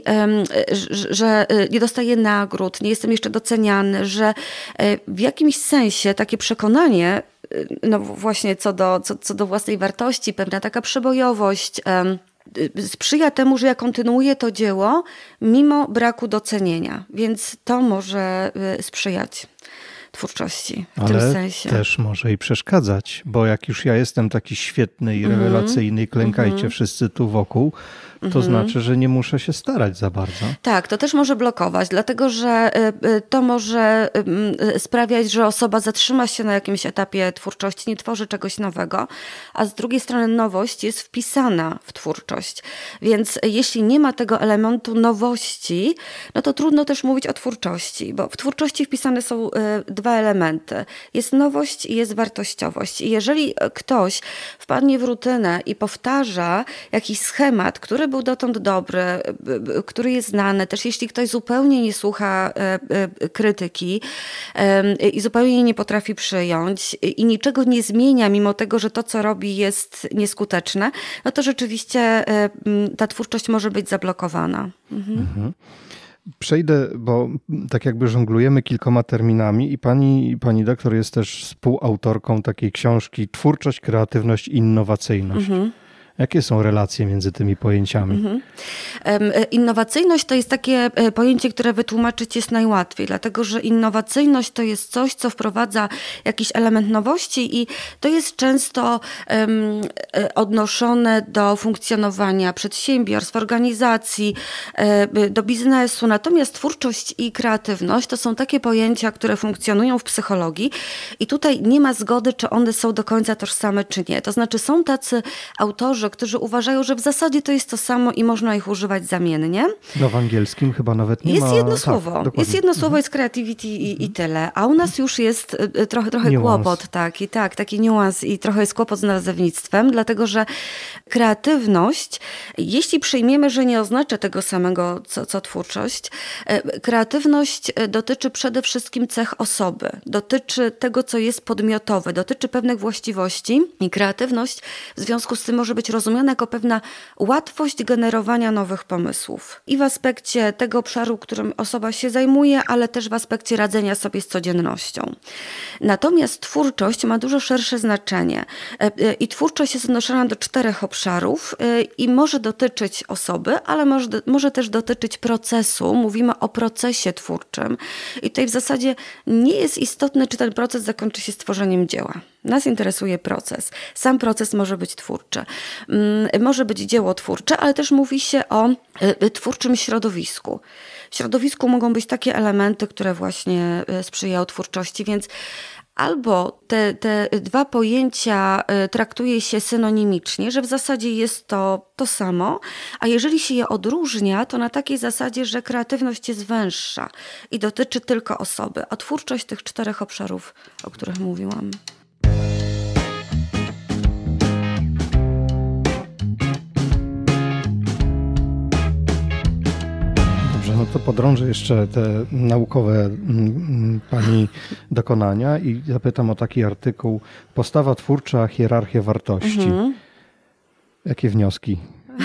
że nie dostaję nagród, nie jestem jeszcze doceniany, że w jakimś sensie takie przekonanie, no właśnie co do własnej wartości, pewna taka przebojowość sprzyja temu, że ja kontynuuję to dzieło mimo braku docenienia, więc to może sprzyjać twórczości w tym sensie. Ale też może i przeszkadzać, bo jak już ja jestem taki świetny i rewelacyjny i klękajcie wszyscy tu wokół, to znaczy, że nie muszę się starać za bardzo. Tak, to też może blokować, dlatego że to może sprawiać, że osoba zatrzyma się na jakimś etapie twórczości, nie tworzy czegoś nowego, a z drugiej strony nowość jest wpisana w twórczość. Więc jeśli nie ma tego elementu nowości, no to trudno też mówić o twórczości, bo w twórczości wpisane są dwa elementy. Jest nowość i jest wartościowość. I jeżeli ktoś wpadnie w rutynę i powtarza jakiś schemat, który był dotąd dobry, który jest znany, też jeśli ktoś zupełnie nie słucha krytyki i zupełnie jej nie potrafi przyjąć i niczego nie zmienia, mimo tego, że to, co robi, jest nieskuteczne, no to rzeczywiście ta twórczość może być zablokowana. Przejdę, bo tak jakby żonglujemy kilkoma terminami i pani doktor jest też współautorką takiej książki Twórczość, kreatywność i innowacyjność. Jakie są relacje między tymi pojęciami? Innowacyjność to jest takie pojęcie, które wytłumaczyć jest najłatwiej, dlatego że innowacyjność to jest coś, co wprowadza jakiś element nowości i to jest często odnoszone do funkcjonowania przedsiębiorstw, organizacji, do biznesu. Natomiast twórczość i kreatywność to są takie pojęcia, które funkcjonują w psychologii i tutaj nie ma zgody, czy one są do końca tożsame, czy nie. To znaczy są tacy autorzy, którzy uważają, że w zasadzie to jest to samo i można ich używać zamiennie. No w angielskim chyba nawet nie ma... Jest jedno słowo. Tak, jest jedno słowo, jest creativity i tyle. A u nas już jest trochę kłopot, taki niuans i trochę jest kłopot z nazewnictwem, dlatego że kreatywność, jeśli przyjmiemy, że nie oznacza tego samego, co twórczość, kreatywność dotyczy przede wszystkim cech osoby, dotyczy tego, co jest podmiotowe, dotyczy pewnych właściwości i kreatywność w związku z tym może być rozumiana jako pewna łatwość generowania nowych pomysłów. I w aspekcie tego obszaru, którym osoba się zajmuje, ale też w aspekcie radzenia sobie z codziennością. Natomiast twórczość ma dużo szersze znaczenie. I twórczość jest odnoszona do 4 obszarów i może dotyczyć osoby, ale może też dotyczyć procesu. Mówimy o procesie twórczym. I tutaj w zasadzie nie jest istotne, czy ten proces zakończy się stworzeniem dzieła. Nas interesuje proces. Sam proces może być twórczy. Może być dzieło twórcze, ale też mówi się o twórczym środowisku. W środowisku mogą być takie elementy, które właśnie sprzyjają twórczości, więc albo te dwa pojęcia traktuje się synonimicznie, że w zasadzie jest to samo, a jeżeli się je odróżnia, to na takiej zasadzie, że kreatywność jest węższa i dotyczy tylko osoby, a twórczość tych 4 obszarów, o których mówiłam. No to podrążę jeszcze te naukowe pani dokonania i zapytam o taki artykuł Postawa twórcza, hierarchia wartości. Jakie wnioski?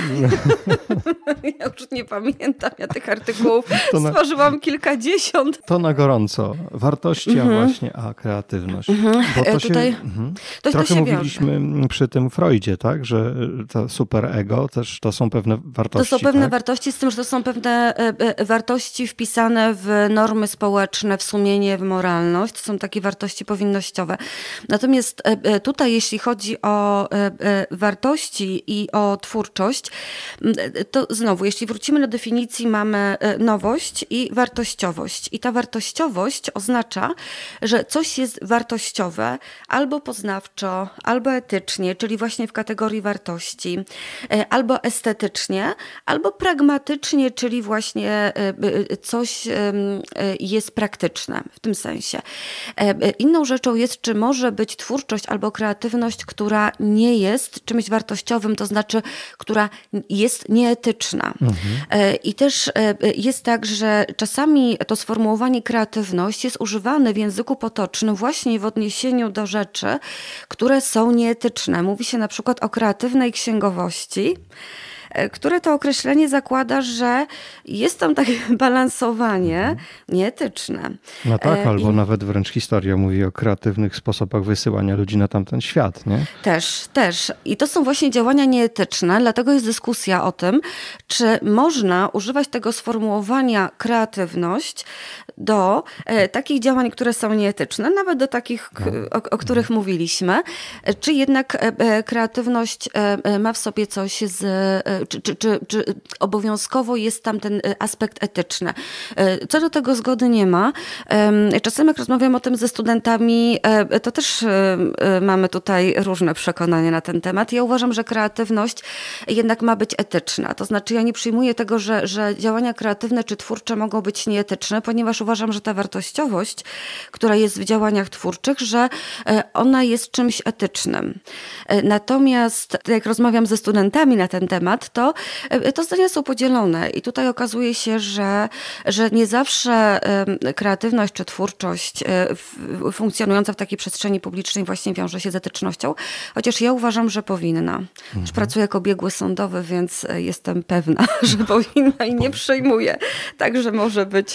Ja już nie pamiętam, ja tych artykułów stworzyłam kilkadziesiąt. To na gorąco. Wartości, a właśnie kreatywność. Bo to tutaj, trochę mówiliśmy przy tym Freudzie, tak? Że to superego też to są pewne wartości. To są pewne tak? wartości, z tym, że to są pewne wartości wpisane w normy społeczne, w sumienie, w moralność. To są takie wartości powinnościowe. Natomiast tutaj, jeśli chodzi o wartości i o twórczość, kreatywność, to znowu, jeśli wrócimy do definicji, mamy nowość i wartościowość. I ta wartościowość oznacza, że coś jest wartościowe albo poznawczo, albo etycznie, czyli właśnie w kategorii wartości, albo estetycznie, albo pragmatycznie, czyli właśnie coś jest praktyczne w tym sensie. Inną rzeczą jest, czy może być twórczość albo kreatywność, która nie jest czymś wartościowym, to znaczy, która jest nieetyczna. I też jest tak, że czasami to sformułowanie kreatywność jest używane w języku potocznym właśnie w odniesieniu do rzeczy, które są nieetyczne. Mówi się na przykład o kreatywnej księgowości, które to określenie zakłada, że jest tam takie balansowanie nieetyczne. No tak, albo nawet wręcz historia mówi o kreatywnych sposobach wysyłania ludzi na tamten świat, nie? Też. I to są właśnie działania nieetyczne, dlatego jest dyskusja o tym, czy można używać tego sformułowania kreatywność do takich działań, które są nieetyczne, nawet do takich, o których mówiliśmy, czy jednak kreatywność ma w sobie coś czy obowiązkowo jest tam ten aspekt etyczny. Co do tego zgody nie ma. Czasem jak rozmawiam o tym ze studentami, to też mamy tutaj różne przekonania na ten temat. Ja uważam, że kreatywność jednak ma być etyczna. To znaczy ja nie przyjmuję tego, że działania kreatywne czy twórcze mogą być nieetyczne, ponieważ uważam, że ta wartościowość, która jest w działaniach twórczych, że ona jest czymś etycznym. Natomiast jak rozmawiam ze studentami na ten temat, to zdania są podzielone i tutaj okazuje się, że nie zawsze kreatywność czy twórczość funkcjonująca w takiej przestrzeni publicznej właśnie wiąże się z etycznością, chociaż ja uważam, że powinna. Już pracuję jako biegły sądowy, więc jestem pewna, że powinna i nie przyjmuję. Także może być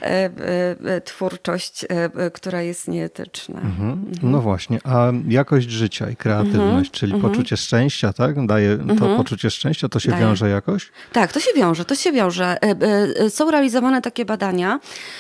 twórczość, która jest nieetyczna. No właśnie, a jakość życia i kreatywność, czyli poczucie szczęścia, tak? Daje to poczucie szczęścia, to się wiąże jakoś? Tak, to się wiąże. Są realizowane takie badania,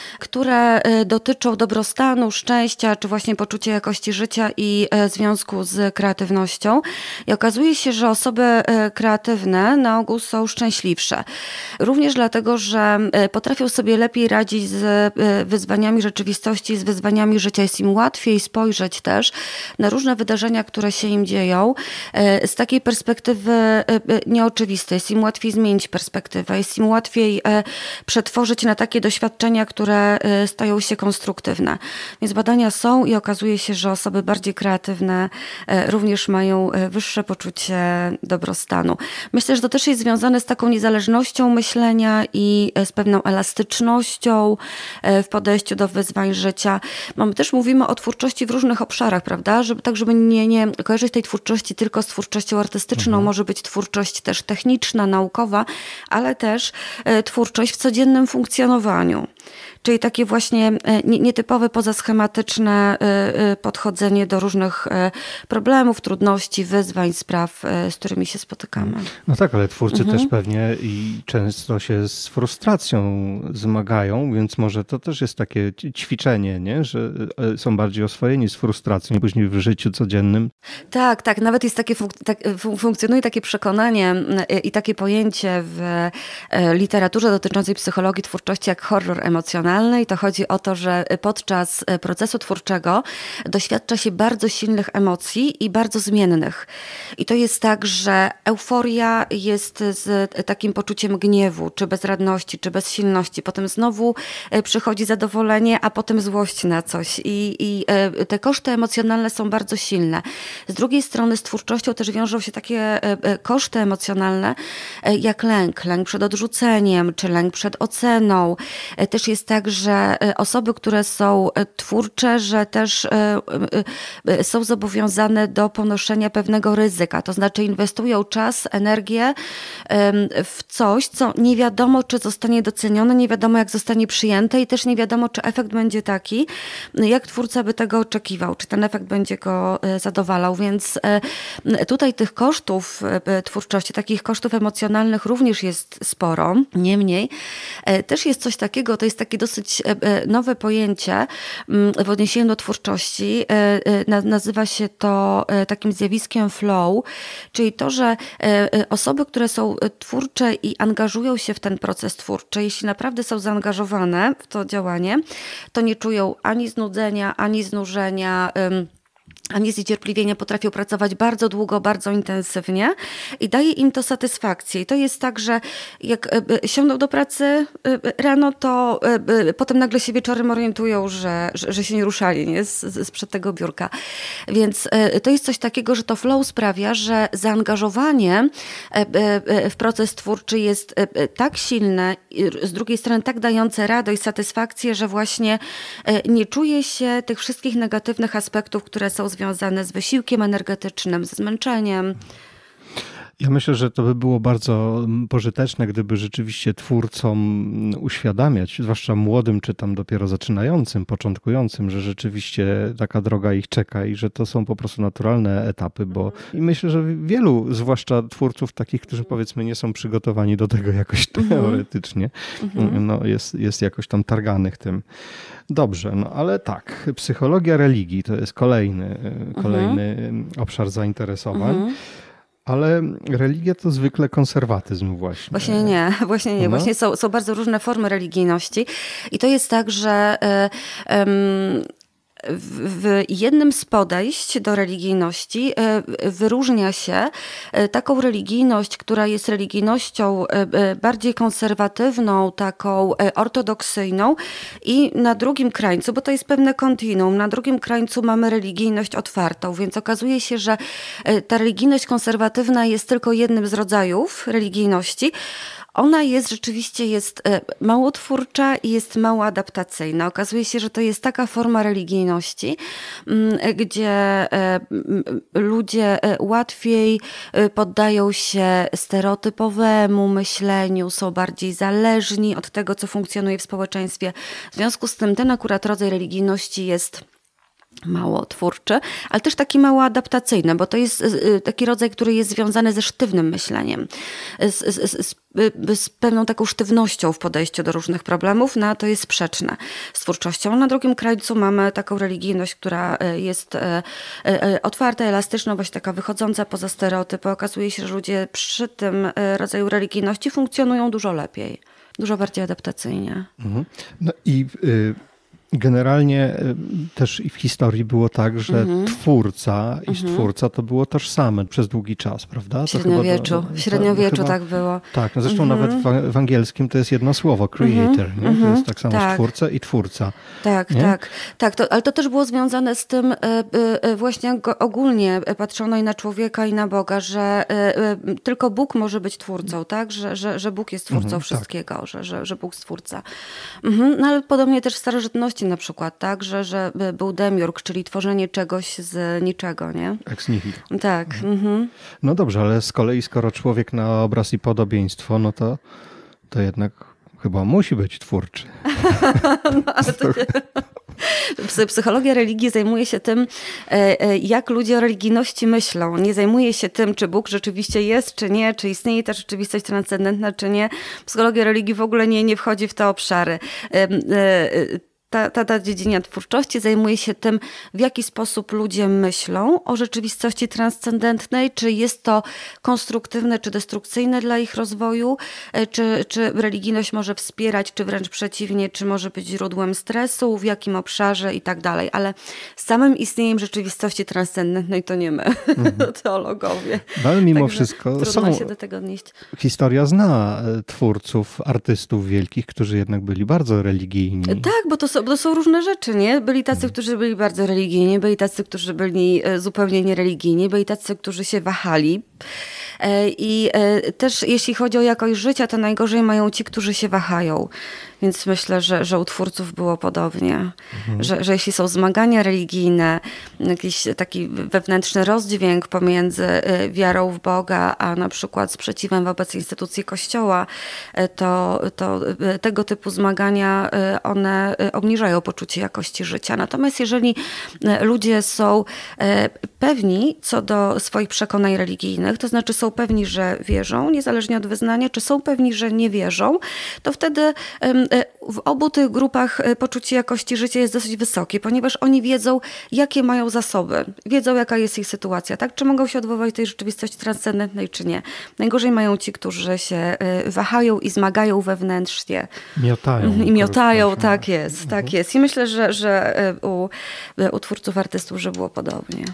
które dotyczą dobrostanu, szczęścia, czy właśnie poczucia jakości życia i związku z kreatywnością. I okazuje się, że osoby kreatywne na ogół są szczęśliwsze. Również dlatego, że potrafią sobie lepiej radzić z wyzwaniami rzeczywistości, z wyzwaniami życia. Jest im łatwiej spojrzeć też na różne wydarzenia, które się im dzieją z takiej perspektywy nieoczywistej. Jest im łatwiej zmienić perspektywę, jest im łatwiej przetworzyć na takie doświadczenia, które stają się konstruktywne. Więc badania są i okazuje się, że osoby bardziej kreatywne również mają wyższe poczucie dobrostanu. Myślę, że to też jest związane z taką niezależnością myślenia i z pewną elastycznością w podejściu do wyzwań życia. My też mówimy o twórczości w różnych obszarach, prawda? Żeby nie kojarzyć tej twórczości tylko z twórczością artystyczną. Może być twórczość też techniczna, naukowa, ale też twórczość w codziennym funkcjonowaniu. Czyli takie właśnie nietypowe, pozaschematyczne podchodzenie do różnych problemów, trudności, wyzwań, spraw, z którymi się spotykamy. No tak, ale twórcy też pewnie i często się z frustracją zmagają, więc może to też jest takie ćwiczenie, nie? Że są bardziej oswojeni z frustracją później w życiu codziennym. Tak. Nawet jest takie, funkcjonuje takie przekonanie i takie pojęcie w literaturze dotyczącej psychologii twórczości jak horror emocjonalny. I to chodzi o to, że podczas procesu twórczego doświadcza się bardzo silnych emocji i bardzo zmiennych. I to jest tak, że euforia jest z takim poczuciem gniewu, czy bezradności, czy bezsilności. Potem znowu przychodzi zadowolenie, a potem złość na coś. I te koszty emocjonalne są bardzo silne. Z drugiej strony z twórczością też wiążą się takie koszty emocjonalne jak lęk przed odrzuceniem, czy lęk przed oceną. Też jest tak, że osoby, które są twórcze, że też są zobowiązane do ponoszenia pewnego ryzyka. To znaczy inwestują czas, energię w coś, co nie wiadomo, czy zostanie docenione, nie wiadomo, jak zostanie przyjęte i też nie wiadomo, czy efekt będzie taki, jak twórca by tego oczekiwał, czy ten efekt będzie go zadowalał. Więc tutaj tych kosztów twórczości, takich kosztów emocjonalnych również jest sporo. Niemniej też jest coś takiego, to jest taki dosyć dosyć nowe pojęcie w odniesieniu do twórczości. Nazywa się to takim zjawiskiem flow, czyli to, że osoby, które są twórcze i angażują się w ten proces twórczy, jeśli naprawdę są zaangażowane w to działanie, to nie czują ani znudzenia, ani znużenia, ani zniecierpliwienia, potrafią pracować bardzo długo, bardzo intensywnie i daje im to satysfakcję. I to jest tak, że jak siądą do pracy rano, to potem nagle się wieczorem orientują, że się nie ruszali, nie? Sprzed tego biurka. Więc to jest coś takiego, że to flow sprawia, że zaangażowanie w proces twórczy jest tak silne, z drugiej strony tak dające radość, satysfakcję, że właśnie nie czuje się tych wszystkich negatywnych aspektów, które są związane z wysiłkiem energetycznym, ze zmęczeniem. Ja myślę, że to by było bardzo pożyteczne, gdyby rzeczywiście twórcom uświadamiać, zwłaszcza młodym czy tam dopiero zaczynającym, początkującym, że rzeczywiście taka droga ich czeka i że to są po prostu naturalne etapy, bo i myślę, że wielu, zwłaszcza twórców takich, którzy powiedzmy nie są przygotowani do tego jakoś teoretycznie, no jest jakoś tam targanych tym. Dobrze, no ale tak, psychologia religii to jest kolejny obszar zainteresowań. Ale religia to zwykle konserwatyzm właśnie. Właśnie nie. No. Właśnie są bardzo różne formy religijności i to jest tak, że w jednym z podejść do religijności wyróżnia się taką religijność, która jest religijnością bardziej konserwatywną, taką ortodoksyjną i na drugim krańcu, bo to jest pewne kontinuum, na drugim krańcu mamy religijność otwartą, więc okazuje się, że ta religijność konserwatywna jest tylko jednym z rodzajów religijności. Ona rzeczywiście jest mało twórcza i jest mało adaptacyjna. Okazuje się, że to jest taka forma religijności, gdzie ludzie łatwiej poddają się stereotypowemu myśleniu, są bardziej zależni od tego, co funkcjonuje w społeczeństwie. W związku z tym ten akurat rodzaj religijności jest mało twórczy, ale też taki mało adaptacyjny, bo to jest taki rodzaj, który jest związany ze sztywnym myśleniem, z pewną taką sztywnością w podejściu do różnych problemów, no a to jest sprzeczne z twórczością. Na drugim krańcu mamy taką religijność, która jest otwarta, elastyczna, właśnie taka wychodząca poza stereotypy. Okazuje się, że ludzie przy tym rodzaju religijności funkcjonują dużo lepiej, dużo bardziej adaptacyjnie. No i generalnie też i w historii było tak, że twórca i stwórca to było tożsame przez długi czas, prawda? W średniowieczu tak było. Tak, no zresztą nawet w angielskim to jest jedno słowo, creator, nie? To jest tak samo stwórca i twórca. Tak, ale to też było związane z tym, właśnie jak ogólnie patrzono i na człowieka i na Boga, że tylko Bóg może być twórcą, tak? Że Bóg jest twórcą wszystkiego, że Bóg stwórca. No ale podobnie też w starożytności na przykład, tak, że był demiurg, czyli tworzenie czegoś z niczego, nie? Ex nihilo. Tak. No dobrze, ale z kolei skoro człowiek na obraz i podobieństwo, no to jednak chyba musi być twórczy. No, ale psychologia religii zajmuje się tym, jak ludzie o religijności myślą. Nie zajmuje się tym, czy Bóg rzeczywiście jest, czy nie, czy istnieje ta rzeczywistość transcendentna, czy nie. Psychologia religii w ogóle nie wchodzi w te obszary. Ta dziedzina twórczości zajmuje się tym, w jaki sposób ludzie myślą o rzeczywistości transcendentnej, czy jest to konstruktywne, czy destrukcyjne dla ich rozwoju, czy religijność może wspierać, czy wręcz przeciwnie, czy może być źródłem stresu, w jakim obszarze i tak dalej. Ale z samym istnieniem rzeczywistości transcendentnej to nie my, teologowie. No, ale mimo Także wszystko trudno się do tego odnieść. Historia zna twórców, artystów wielkich, którzy jednak byli bardzo religijni. Tak, bo to są różne rzeczy, nie? Byli tacy, którzy byli bardzo religijni, byli tacy, którzy byli zupełnie niereligijni, byli tacy, którzy się wahali. I też jeśli chodzi o jakość życia, to najgorzej mają ci, którzy się wahają. Więc myślę, że u twórców było podobnie. Że jeśli są zmagania religijne, jakiś taki wewnętrzny rozdźwięk pomiędzy wiarą w Boga, a na przykład sprzeciwem wobec instytucji Kościoła, to tego typu zmagania one obniżają zaniżają poczucie jakości życia. Natomiast jeżeli ludzie są pewni co do swoich przekonań religijnych, to znaczy są pewni, że wierzą, niezależnie od wyznania, czy są pewni, że nie wierzą, to wtedy w obu tych grupach poczucie jakości życia jest dosyć wysokie, ponieważ oni wiedzą, jakie mają zasoby, wiedzą, jaka jest ich sytuacja, tak? Czy mogą się odwoływać do tej rzeczywistości transcendentnej, czy nie. Najgorzej mają ci, którzy się wahają i zmagają wewnętrznie. Miotają, tak jest, tak jest. I myślę, że u twórców, artystów, że było podobnie.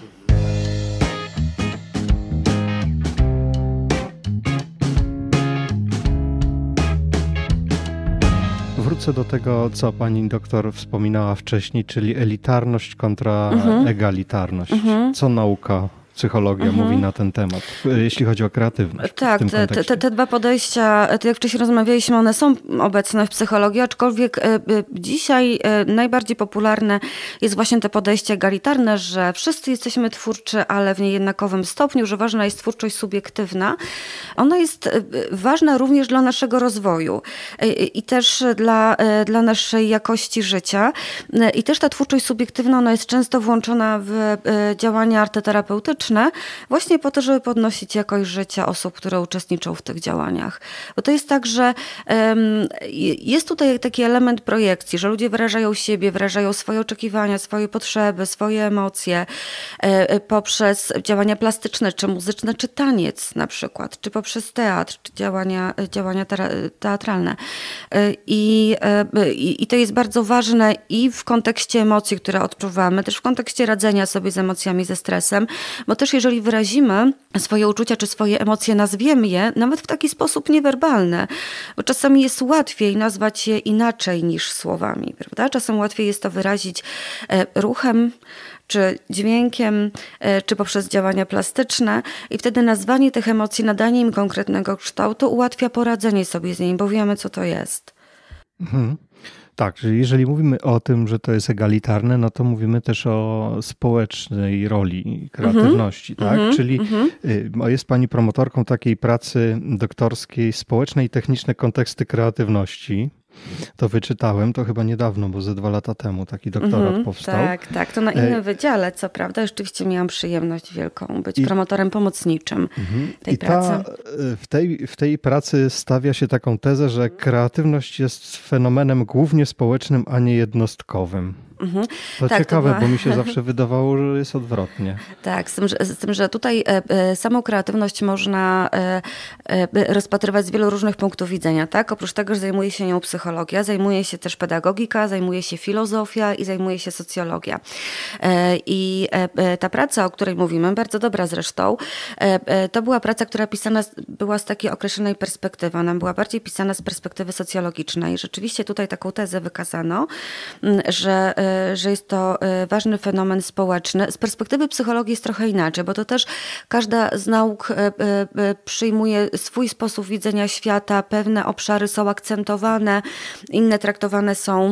Wrócę do tego, co pani doktor wspominała wcześniej, czyli elitarność kontra egalitarność. Co nauka, psychologia mówi na ten temat, jeśli chodzi o kreatywność? Tak, te dwa podejścia, to jak wcześniej rozmawialiśmy, one są obecne w psychologii, aczkolwiek dzisiaj najbardziej popularne jest właśnie to podejście egalitarne, że wszyscy jesteśmy twórczy, ale w niejednakowym stopniu, że ważna jest twórczość subiektywna. Ona jest ważna również dla naszego rozwoju i też dla naszej jakości życia. I też ta twórczość subiektywna, ona jest często włączona w działania arteterapeutyczne, właśnie po to, żeby podnosić jakość życia osób, które uczestniczą w tych działaniach. Bo to jest tak, że jest tutaj taki element projekcji, że ludzie wyrażają siebie, wyrażają swoje oczekiwania, swoje potrzeby, swoje emocje poprzez działania plastyczne, czy muzyczne, czy taniec na przykład, czy poprzez teatr, czy działania teatralne. I to jest bardzo ważne i w kontekście emocji, które odczuwamy, też w kontekście radzenia sobie z emocjami, ze stresem, bo też jeżeli wyrazimy swoje uczucia czy swoje emocje, nazwiemy je, nawet w taki sposób niewerbalny, bo czasami jest łatwiej nazwać je inaczej niż słowami, prawda? Czasem łatwiej jest to wyrazić ruchem, czy dźwiękiem, czy poprzez działania plastyczne i wtedy nazwanie tych emocji, nadanie im konkretnego kształtu ułatwia poradzenie sobie z nimi, bo wiemy, co to jest. Tak, że jeżeli mówimy o tym, że to jest egalitarne, no to mówimy też o społecznej roli kreatywności, tak? Czyli jest pani promotorką takiej pracy doktorskiej Społeczne i techniczne konteksty kreatywności. To wyczytałem, to chyba niedawno, bo ze 2 lata temu taki doktorat powstał. Tak, to na innym wydziale, co prawda. Rzeczywiście miałam przyjemność wielką być promotorem pomocniczym tej pracy. W tej pracy stawia się taką tezę, że kreatywność jest fenomenem głównie społecznym, a nie jednostkowym. To ciekawe, bo mi się zawsze wydawało, że jest odwrotnie. Tak, z tym, że tutaj samą kreatywność można rozpatrywać z wielu różnych punktów widzenia. Tak? Oprócz tego, że zajmuje się nią psychologia, zajmuje się też pedagogika, zajmuje się filozofia i zajmuje się socjologia. I ta praca, o której mówimy, bardzo dobra zresztą, to była praca, która pisana była z takiej określonej perspektywy. Ona była bardziej pisana z perspektywy socjologicznej. Rzeczywiście tutaj taką tezę wykazano, że jest to ważny fenomen społeczny. Z perspektywy psychologii jest trochę inaczej, bo to też każda z nauk przyjmuje swój sposób widzenia świata, pewne obszary są akcentowane, inne traktowane są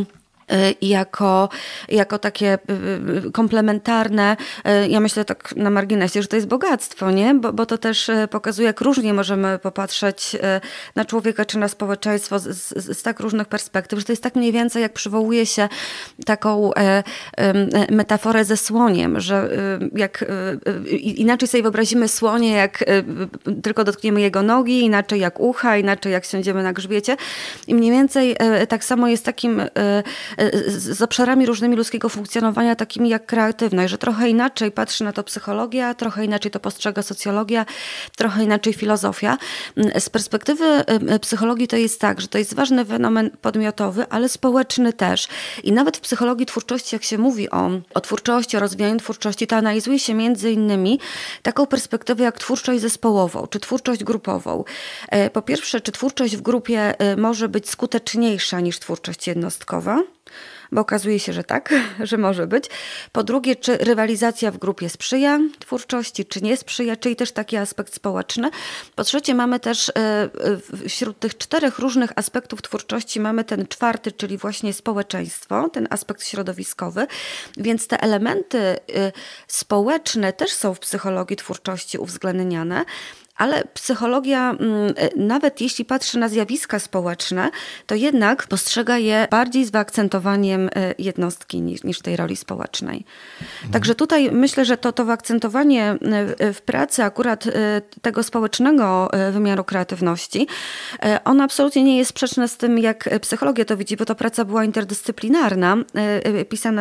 jako takie komplementarne. Ja myślę tak na marginesie, że to jest bogactwo, nie? Bo to też pokazuje, jak różnie możemy popatrzeć na człowieka czy na społeczeństwo z tak różnych perspektyw, że to jest tak mniej więcej, jak przywołuje się taką metaforę ze słoniem, że jak inaczej sobie wyobrazimy słonie, jak tylko dotkniemy jego nogi, inaczej jak ucha, inaczej jak siądziemy na grzbiecie. I mniej więcej tak samo jest takim z obszarami różnymi ludzkiego funkcjonowania, takimi jak kreatywność, że trochę inaczej patrzy na to psychologia, trochę inaczej to postrzega socjologia, trochę inaczej filozofia. Z perspektywy psychologii to jest tak, że to jest ważny fenomen podmiotowy, ale społeczny też. I nawet w psychologii twórczości, jak się mówi o twórczości, o rozwijaniu twórczości, to analizuje się między innymi taką perspektywę jak twórczość zespołową, czy twórczość grupową. Po pierwsze, czy twórczość w grupie może być skuteczniejsza niż twórczość jednostkowa? Bo okazuje się, że tak, że może być. Po drugie, czy rywalizacja w grupie sprzyja twórczości, czy nie sprzyja, czyli też taki aspekt społeczny. Po trzecie, mamy też wśród tych 4 różnych aspektów twórczości mamy ten 4, czyli właśnie społeczeństwo, ten aspekt środowiskowy. Więc te elementy społeczne też są w psychologii twórczości uwzględniane. Ale psychologia, nawet jeśli patrzy na zjawiska społeczne, to jednak postrzega je bardziej z wyakcentowaniem wyzwaniem jednostki niż tej roli społecznej. Także tutaj myślę, że to akcentowanie w pracy akurat tego społecznego wymiaru kreatywności, on absolutnie nie jest sprzeczne z tym, jak psychologia to widzi, bo to praca była interdyscyplinarna, pisana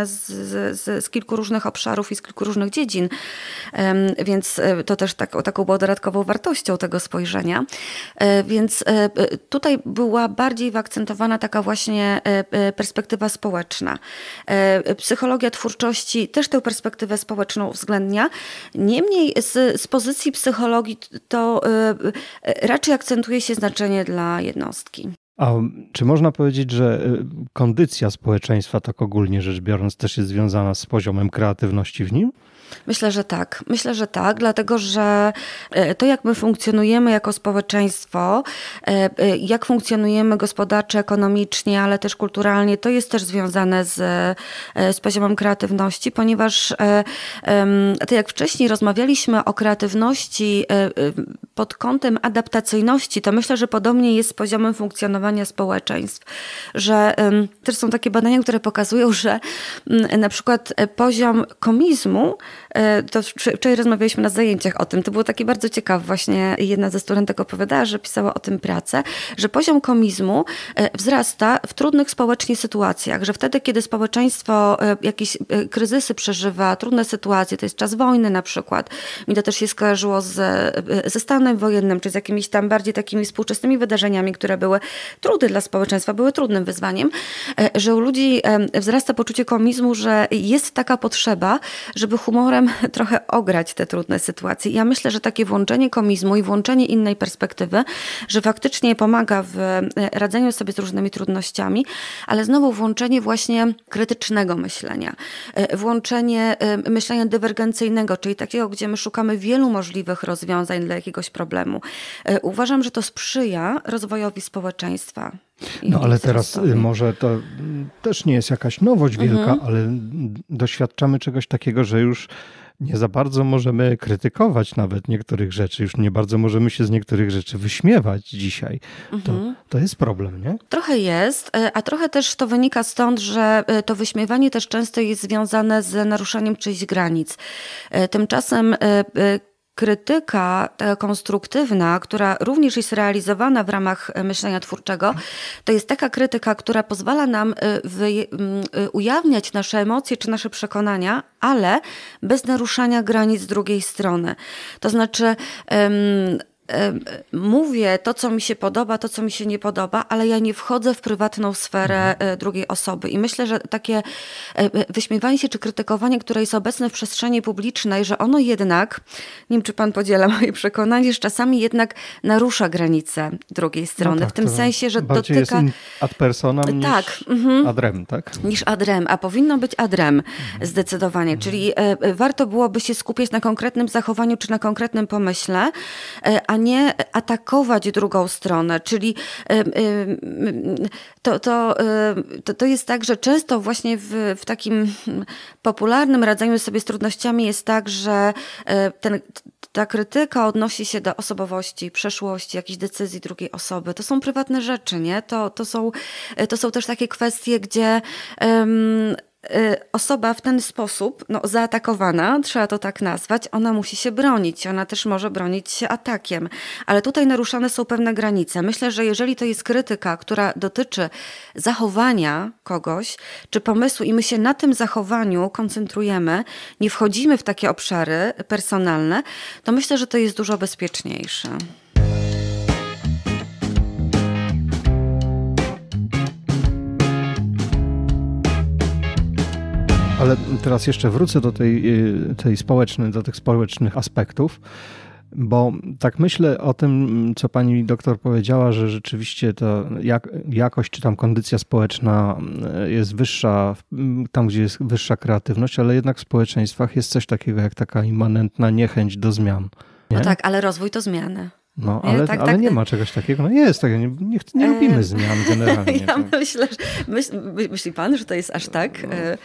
z kilku różnych obszarów i z kilku różnych dziedzin, więc to też taką było dodatkową wartością tego spojrzenia. Więc tutaj była bardziej wyakcentowana taka właśnie perspektywa społeczna. Psychologia twórczości też tę perspektywę społeczną uwzględnia. Niemniej z pozycji psychologii to raczej akcentuje się znaczenie dla jednostki. A czy można powiedzieć, że kondycja społeczeństwa, tak ogólnie rzecz biorąc, też jest związana z poziomem kreatywności w nim? Myślę, że tak. Dlatego że to, jak my funkcjonujemy jako społeczeństwo, jak funkcjonujemy gospodarczo, ekonomicznie, ale też kulturalnie, to jest też związane z poziomem kreatywności, ponieważ tak jak wcześniej rozmawialiśmy o kreatywności pod kątem adaptacyjności, to myślę, że podobnie jest z poziomem funkcjonowania społeczeństw. Że też są takie badania, które pokazują, że na przykład poziom komizmu, to wczoraj rozmawialiśmy na zajęciach o tym, to było takie bardzo ciekawe, właśnie jedna ze studentek opowiadała, że pisała o tym pracę, że poziom komizmu wzrasta w trudnych społecznie sytuacjach, że wtedy, kiedy społeczeństwo jakieś kryzysy przeżywa, trudne sytuacje, to jest czas wojny na przykład, mi to też się skojarzyło ze stanem wojennym, czy z jakimiś tam bardziej takimi współczesnymi wydarzeniami, które były trudne dla społeczeństwa, były trudnym wyzwaniem, że u ludzi wzrasta poczucie komizmu, że jest taka potrzeba, żeby humorem trochę ograć te trudne sytuacje. Ja myślę, że takie włączenie komizmu i włączenie innej perspektywy, że faktycznie pomaga w radzeniu sobie z różnymi trudnościami, ale znowu włączenie właśnie krytycznego myślenia. Włączenie myślenia dywergencyjnego, czyli takiego, gdzie my szukamy wielu możliwych rozwiązań dla jakiegoś problemu. Uważam, że to sprzyja rozwojowi społeczeństwa. No ale teraz może to też nie jest jakaś nowość wielka, ale doświadczamy czegoś takiego, że już nie za bardzo możemy krytykować nawet niektórych rzeczy, już nie bardzo możemy się z niektórych rzeczy wyśmiewać dzisiaj. To jest problem, nie? Trochę jest, a trochę też to wynika stąd, że to wyśmiewanie też często jest związane z naruszaniem czyichś granic. Tymczasem krytyka konstruktywna, która również jest realizowana w ramach myślenia twórczego, to jest taka krytyka, która pozwala nam ujawniać nasze emocje czy nasze przekonania, ale bez naruszania granic drugiej strony. To znaczy mówię to, co mi się podoba, to, co mi się nie podoba, ale ja nie wchodzę w prywatną sferę drugiej osoby. I myślę, że takie wyśmiewanie się czy krytykowanie, które jest obecne w przestrzeni publicznej, że ono jednak, nie wiem, czy pan podziela moje przekonanie, że czasami jednak narusza granice drugiej strony. No tak, w tym sensie, że bardziej dotyka... jest ad personam niż ad rem, tak? Niż ad rem, a powinno być ad rem zdecydowanie. Czyli warto byłoby się skupiać na konkretnym zachowaniu czy na konkretnym pomyśle, a nie atakować drugą stronę. Czyli to jest tak, że często właśnie w takim popularnym radzeniu sobie z trudnościami jest tak, że ta krytyka odnosi się do osobowości, przeszłości, jakichś decyzji drugiej osoby. To są prywatne rzeczy, nie? To są też takie kwestie, gdzie osoba w ten sposób zaatakowana, trzeba to tak nazwać, ona musi się bronić. Ona też może bronić się atakiem. Ale tutaj naruszane są pewne granice. Myślę, że jeżeli to jest krytyka, która dotyczy zachowania kogoś, czy pomysłu i my się na tym zachowaniu koncentrujemy, nie wchodzimy w takie obszary personalne, to myślę, że to jest dużo bezpieczniejsze. Ale teraz jeszcze wrócę do do tych społecznych aspektów, bo tak myślę o tym, co pani doktor powiedziała, że rzeczywiście ta jakość czy tam kondycja społeczna jest wyższa tam, gdzie jest wyższa kreatywność, ale jednak w społeczeństwach jest coś takiego jak taka immanentna niechęć do zmian. Nie? No tak, ale rozwój to zmiany. No, ale nie ma czegoś takiego. No jest tak, nie lubimy zmian generalnie. Ja myślę, myśli pan, że to jest aż tak?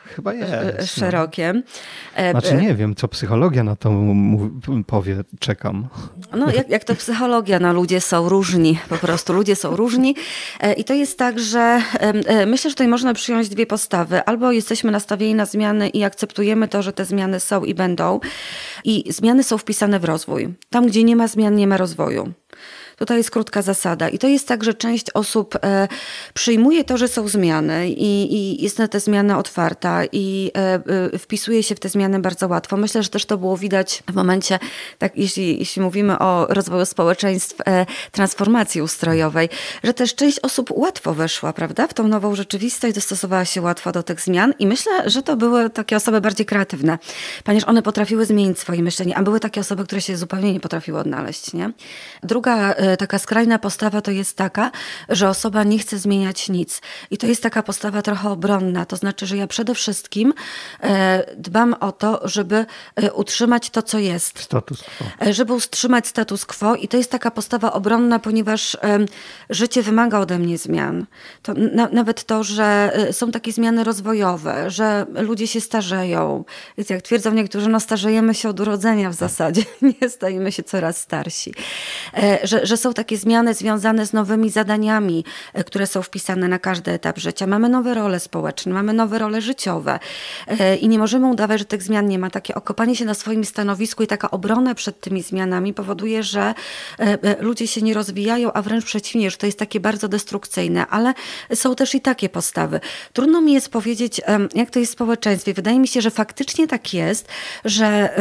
Chyba jest. Szerokie. Znaczy nie wiem, co psychologia na to powie, czekam. No jak to psychologia, no ludzie są różni, po prostu ludzie są różni i to jest tak, że myślę, że tutaj można przyjąć dwie postawy. Albo jesteśmy nastawieni na zmiany i akceptujemy to, że te zmiany są i będą i zmiany są wpisane w rozwój. Tam, gdzie nie ma zmian, nie ma rozwoju. Tutaj jest krótka zasada. I to jest tak, że część osób przyjmuje to, że są zmiany i jest na te zmiany otwarta i wpisuje się w te zmiany bardzo łatwo. Myślę, że też to było widać w momencie, tak, jeśli mówimy o rozwoju społeczeństw, transformacji ustrojowej, że też część osób łatwo weszła, prawda, w tą nową rzeczywistość, dostosowała się łatwo do tych zmian i myślę, że to były takie osoby bardziej kreatywne, ponieważ one potrafiły zmienić swoje myślenie, a były takie osoby, które się zupełnie nie potrafiły odnaleźć, nie? Druga taka skrajna postawa to jest taka, że osoba nie chce zmieniać nic. I to jest taka postawa trochę obronna. To znaczy, że ja przede wszystkim dbam o to, żeby utrzymać to, co jest. Status quo. Żeby utrzymać status quo i to jest taka postawa obronna, ponieważ życie wymaga ode mnie zmian. To nawet to, że są takie zmiany rozwojowe, że ludzie się starzeją. Więc jak twierdzą niektórzy, no starzejemy się od urodzenia w zasadzie. Nie stajemy się coraz starsi. Że są takie zmiany związane z nowymi zadaniami, które są wpisane na każdy etap życia. Mamy nowe role społeczne, mamy nowe role życiowe i nie możemy udawać, że tych zmian nie ma. Takie okopanie się na swoim stanowisku i taka obrona przed tymi zmianami powoduje, że ludzie się nie rozwijają, a wręcz przeciwnie, że to jest takie bardzo destrukcyjne, ale są też i takie postawy. Trudno mi jest powiedzieć, jak to jest w społeczeństwie. Wydaje mi się, że faktycznie tak jest, że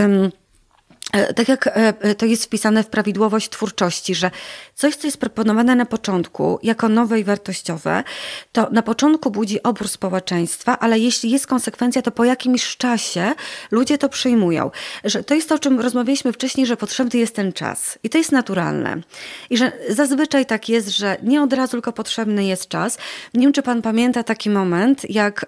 tak jak to jest wpisane w prawidłowość twórczości, że coś, co jest proponowane na początku jako nowe i wartościowe, to na początku budzi opór społeczeństwa, ale jeśli jest konsekwencja, to po jakimś czasie ludzie to przyjmują. Że to jest to, o czym rozmawialiśmy wcześniej, że potrzebny jest ten czas. I to jest naturalne. I że zazwyczaj tak jest, że nie od razu tylko potrzebny jest czas. Nie wiem, czy pan pamięta taki moment, jak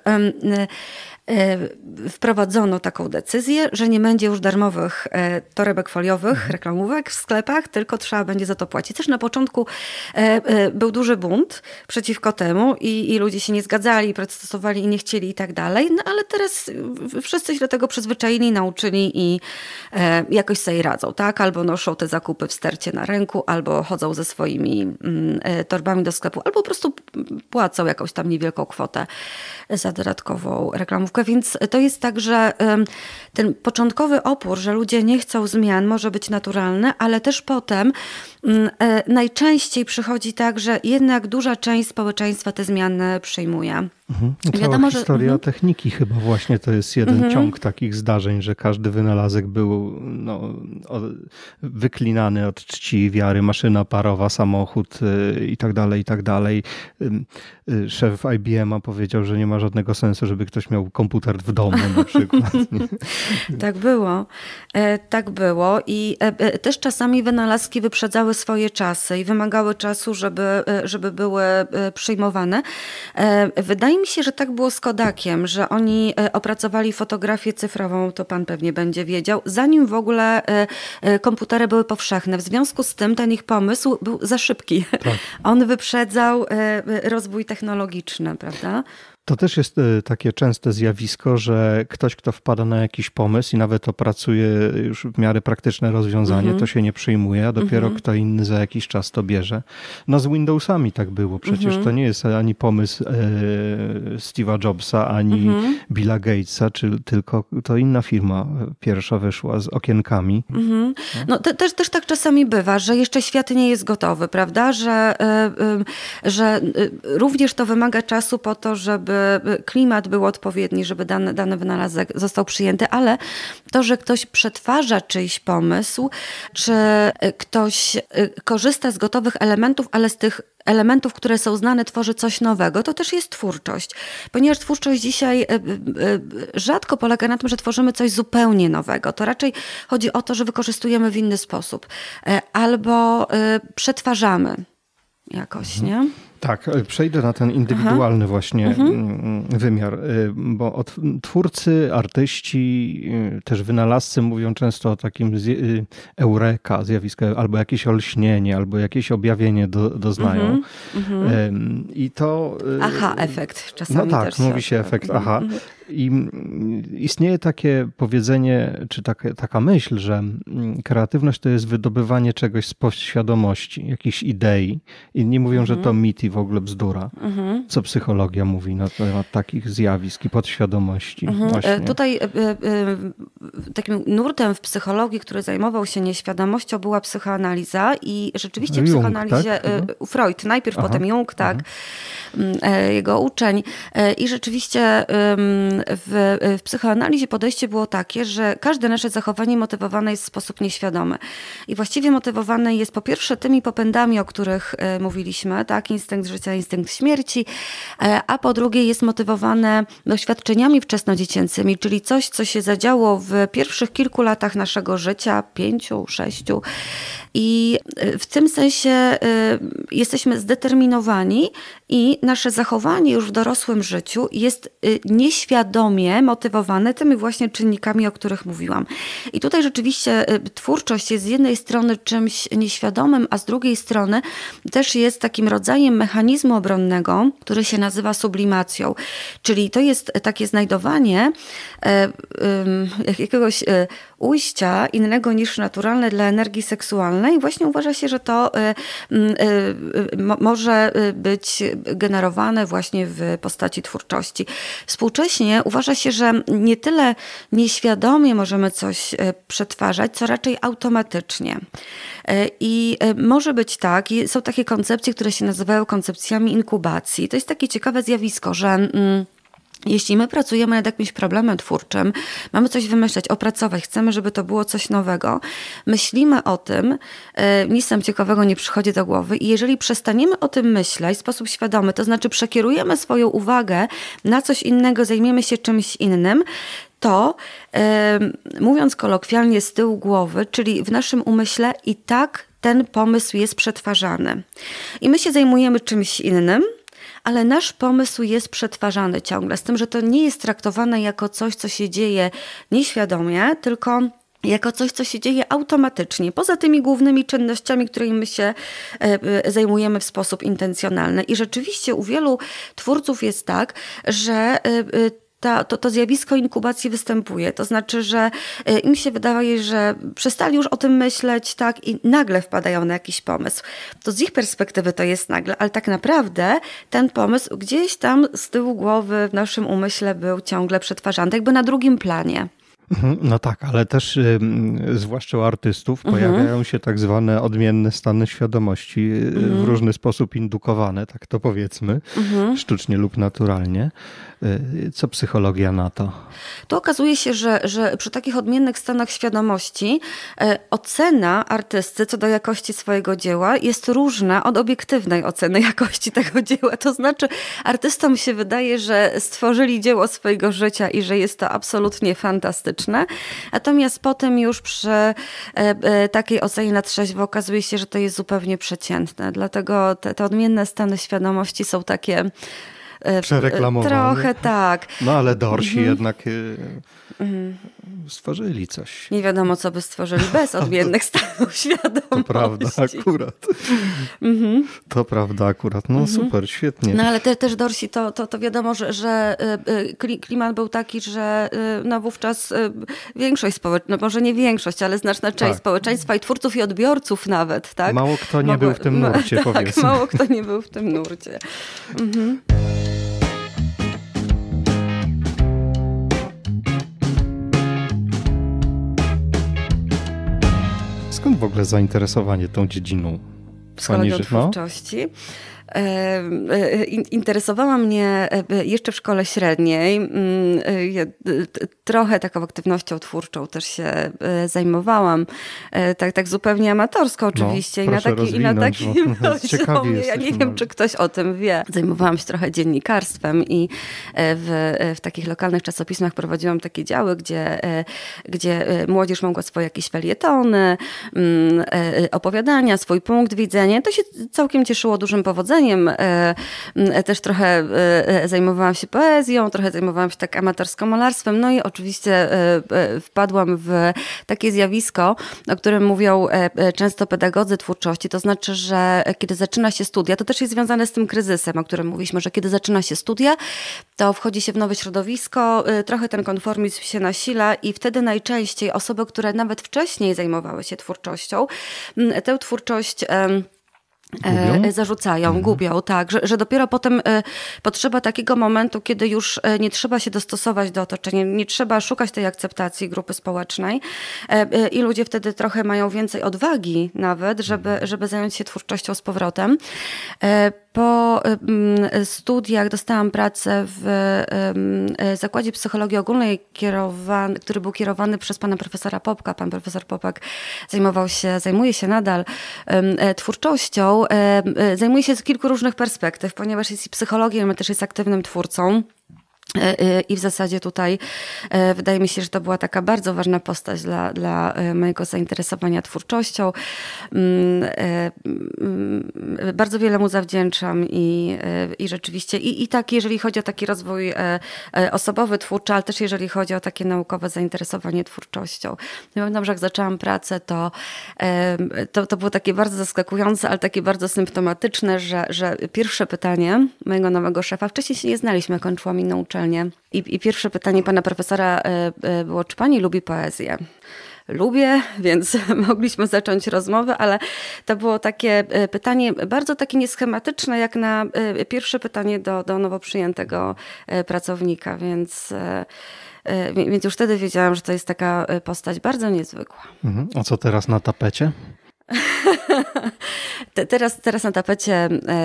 wprowadzono taką decyzję, że nie będzie już darmowych torebek foliowych, reklamówek w sklepach, tylko trzeba będzie za to płacić. Też na początku był duży bunt przeciwko temu i ludzie się nie zgadzali, protestowali i nie chcieli i tak dalej, no ale teraz wszyscy się do tego przyzwyczaili, nauczyli i jakoś sobie radzą, tak? Albo noszą te zakupy w stercie na ręku, albo chodzą ze swoimi torbami do sklepu, albo po prostu płacą jakąś tam niewielką kwotę za dodatkową reklamówkę. Więc to jest tak, że ten początkowy opór, że ludzie nie chcą zmian, może być naturalny, ale też potem najczęściej przychodzi tak, że jednak duża część społeczeństwa te zmiany przyjmuje. Cała wiadomo, historia techniki chyba właśnie to jest jeden ciąg takich zdarzeń, że każdy wynalazek był wyklinany od czci i wiary, maszyna parowa, samochód i tak dalej, i tak dalej. Szef IBM-a powiedział, że nie ma żadnego sensu, żeby ktoś miał komputer w domu na przykład. Tak było. Tak było i też czasami wynalazki wyprzedzały swoje czasy i wymagały czasu, żeby były przyjmowane. Wydaje mi się, że tak było z Kodakiem, że oni opracowali fotografię cyfrową, to pan pewnie będzie wiedział, zanim w ogóle komputery były powszechne. W związku z tym ten ich pomysł był za szybki. Tak. On wyprzedzał rozwój technologiczny, prawda? To też jest takie częste zjawisko, że ktoś, kto wpada na jakiś pomysł i nawet opracuje już w miarę praktyczne rozwiązanie, to się nie przyjmuje, a dopiero kto inny za jakiś czas to bierze. No z Windowsami tak było. Przecież to nie jest ani pomysł Steve'a Jobsa, ani Billa Gatesa, tylko to inna firma pierwsza wyszła z okienkami. No też tak czasami bywa, że jeszcze świat nie jest gotowy, prawda? Że również to wymaga czasu po to, żeby klimat był odpowiedni, żeby dany wynalazek został przyjęty, ale to, że ktoś przetwarza czyjś pomysł, czy ktoś korzysta z gotowych elementów, ale z tych elementów, które są znane, tworzy coś nowego, to też jest twórczość. Ponieważ twórczość dzisiaj rzadko polega na tym, że tworzymy coś zupełnie nowego. To raczej chodzi o to, że wykorzystujemy w inny sposób albo przetwarzamy jakoś, nie? Tak, przejdę na ten indywidualny właśnie wymiar, bo twórcy, artyści, też wynalazcy mówią często o takim eureka, zjawisku, albo jakieś olśnienie, albo jakieś objawienie doznają. I to... Aha, efekt czasami. No tak, też mówi się efekt aha. I istnieje takie powiedzenie, czy taka myśl, że kreatywność to jest wydobywanie czegoś z podświadomości, jakichś idei. Inni mówią, że to mit i w ogóle bzdura. Co psychologia mówi na temat takich zjawisk i podświadomości? Tutaj takim nurtem w psychologii, który zajmował się nieświadomością, była psychoanaliza i rzeczywiście w Jung, psychoanalizie tak? Freud najpierw, potem Jung, tak, jego uczeń. I rzeczywiście w psychoanalizie podejście było takie, że każde nasze zachowanie motywowane jest w sposób nieświadomy. I właściwie motywowane jest po pierwsze tymi popędami, o których mówiliśmy, tak, instynkt życia, instynkt śmierci, a po drugie jest motywowane doświadczeniami wczesnodziecięcymi, czyli coś, co się zadziało w pierwszych kilku latach naszego życia, 5, 6. I w tym sensie jesteśmy zdeterminowani i nasze zachowanie już w dorosłym życiu jest nieświadomie motywowane tymi właśnie czynnikami, o których mówiłam. I tutaj rzeczywiście twórczość jest z jednej strony czymś nieświadomym, a z drugiej strony też jest takim rodzajem mechanizmu obronnego, który się nazywa sublimacją. Czyli to jest takie znajdowanie jakiegoś ujścia innego niż naturalne dla energii seksualnej. Właśnie uważa się, że to może być generowane właśnie w postaci twórczości. Współcześnie uważa się, że nie tyle nieświadomie możemy coś przetwarzać, co raczej automatycznie. I może być tak, są takie koncepcje, które się nazywają koncepcjami inkubacji. To jest takie ciekawe zjawisko, że jeśli my pracujemy nad jakimś problemem twórczym, mamy coś wymyśleć, opracować, chcemy, żeby to było coś nowego, myślimy o tym, nic nam ciekawego nie przychodzi do głowy i jeżeli przestaniemy o tym myśleć w sposób świadomy, to znaczy przekierujemy swoją uwagę na coś innego, zajmiemy się czymś innym, to mówiąc kolokwialnie z tyłu głowy, czyli w naszym umyśle i tak ten pomysł jest przetwarzany. I my się zajmujemy czymś innym, ale nasz pomysł jest przetwarzany ciągle, z tym, że to nie jest traktowane jako coś, co się dzieje nieświadomie, tylko jako coś, co się dzieje automatycznie, poza tymi głównymi czynnościami, którymi my się zajmujemy w sposób intencjonalny. I rzeczywiście u wielu twórców jest tak, że to zjawisko inkubacji występuje. To znaczy, że im się wydaje, że przestali już o tym myśleć, tak, i nagle wpadają na jakiś pomysł. To z ich perspektywy to jest nagle, ale tak naprawdę ten pomysł gdzieś tam z tyłu głowy w naszym umyśle był ciągle przetwarzany, jakby na drugim planie. No tak, ale też zwłaszcza u artystów pojawiają się tak zwane odmienne stany świadomości, w różny sposób indukowane, tak to powiedzmy, sztucznie lub naturalnie. Co psychologia na to? To okazuje się, że przy takich odmiennych stanach świadomości ocena artysty co do jakości swojego dzieła jest różna od obiektywnej oceny jakości tego dzieła. To znaczy artystom się wydaje, że stworzyli dzieło swojego życia i że jest to absolutnie fantastyczne. Natomiast potem już przy takiej ocenie na trzeźwo okazuje się, że to jest zupełnie przeciętne. Dlatego te odmienne stany świadomości są takie przereklamowane. Trochę tak. No ale Dorsi jednak stworzyli coś. Nie wiadomo, co by stworzyli bez odmiennych stanów świadomości. To prawda akurat. To prawda akurat. No super, świetnie. No ale też Dorsi, to wiadomo, że klimat był taki, że no wówczas większość społeczeństwa, no może nie większość, ale znaczna część społeczeństwa i twórców i odbiorców nawet, tak? Mało kto nie był w tym nurcie, tak, powiedzmy. Mało kto nie był w tym nurcie. Skąd w ogóle zainteresowanie tą dziedziną? Psychologią twórczości. Interesowała mnie jeszcze w szkole średniej. Trochę taką aktywnością twórczą też się zajmowałam. Tak zupełnie amatorsko oczywiście. No, i na takim poziomie. Ja nie wiem, czy ktoś o tym wie. Zajmowałam się trochę dziennikarstwem i w takich lokalnych czasopismach prowadziłam takie działy, gdzie młodzież mogła swoje jakieś felietony, opowiadania, swój punkt widzenia. To się całkiem cieszyło dużym powodzeniem. zadaniem. Też trochę zajmowałam się poezją, trochę zajmowałam się tak amatorską malarstwem, no i oczywiście wpadłam w takie zjawisko, o którym mówią często pedagodzy twórczości, to znaczy, że kiedy zaczyna się studia, to też jest związane z tym kryzysem, o którym mówiliśmy, że kiedy zaczyna się studia, to wchodzi się w nowe środowisko, trochę ten konformizm się nasila i wtedy najczęściej osoby, które nawet wcześniej zajmowały się twórczością, tę twórczość zarzucają, gubią, tak, że dopiero potem potrzeba takiego momentu, kiedy już nie trzeba się dostosować do otoczenia, nie trzeba szukać tej akceptacji grupy społecznej i ludzie wtedy trochę mają więcej odwagi nawet, żeby zająć się twórczością z powrotem. Po studiach dostałam pracę w Zakładzie Psychologii Ogólnej, który był kierowany przez pana profesora Popka. Pan profesor Popak zajmuje się nadal twórczością. Zajmuje się z kilku różnych perspektyw, ponieważ jest i psychologiem, ale też jest aktywnym twórcą. I w zasadzie tutaj wydaje mi się, że to była taka bardzo ważna postać dla mojego zainteresowania twórczością. Bardzo wiele mu zawdzięczam i rzeczywiście i tak, jeżeli chodzi o taki rozwój osobowy, twórczy, ale też jeżeli chodzi o takie naukowe zainteresowanie twórczością. Pamiętam, że jak zaczęłam pracę, to było takie bardzo zaskakujące, ale takie bardzo symptomatyczne, że pierwsze pytanie mojego nowego szefa, wcześniej się nie znaliśmy, jak kończyłam inną uczelnię, i pierwsze pytanie pana profesora było, czy pani lubi poezję? Lubię, więc mogliśmy zacząć rozmowę, ale to było takie pytanie bardzo takie nieschematyczne, jak na pierwsze pytanie do nowo przyjętego pracownika, więc już wtedy wiedziałam, że to jest taka postać bardzo niezwykła. A co teraz na tapecie? Teraz na tapecie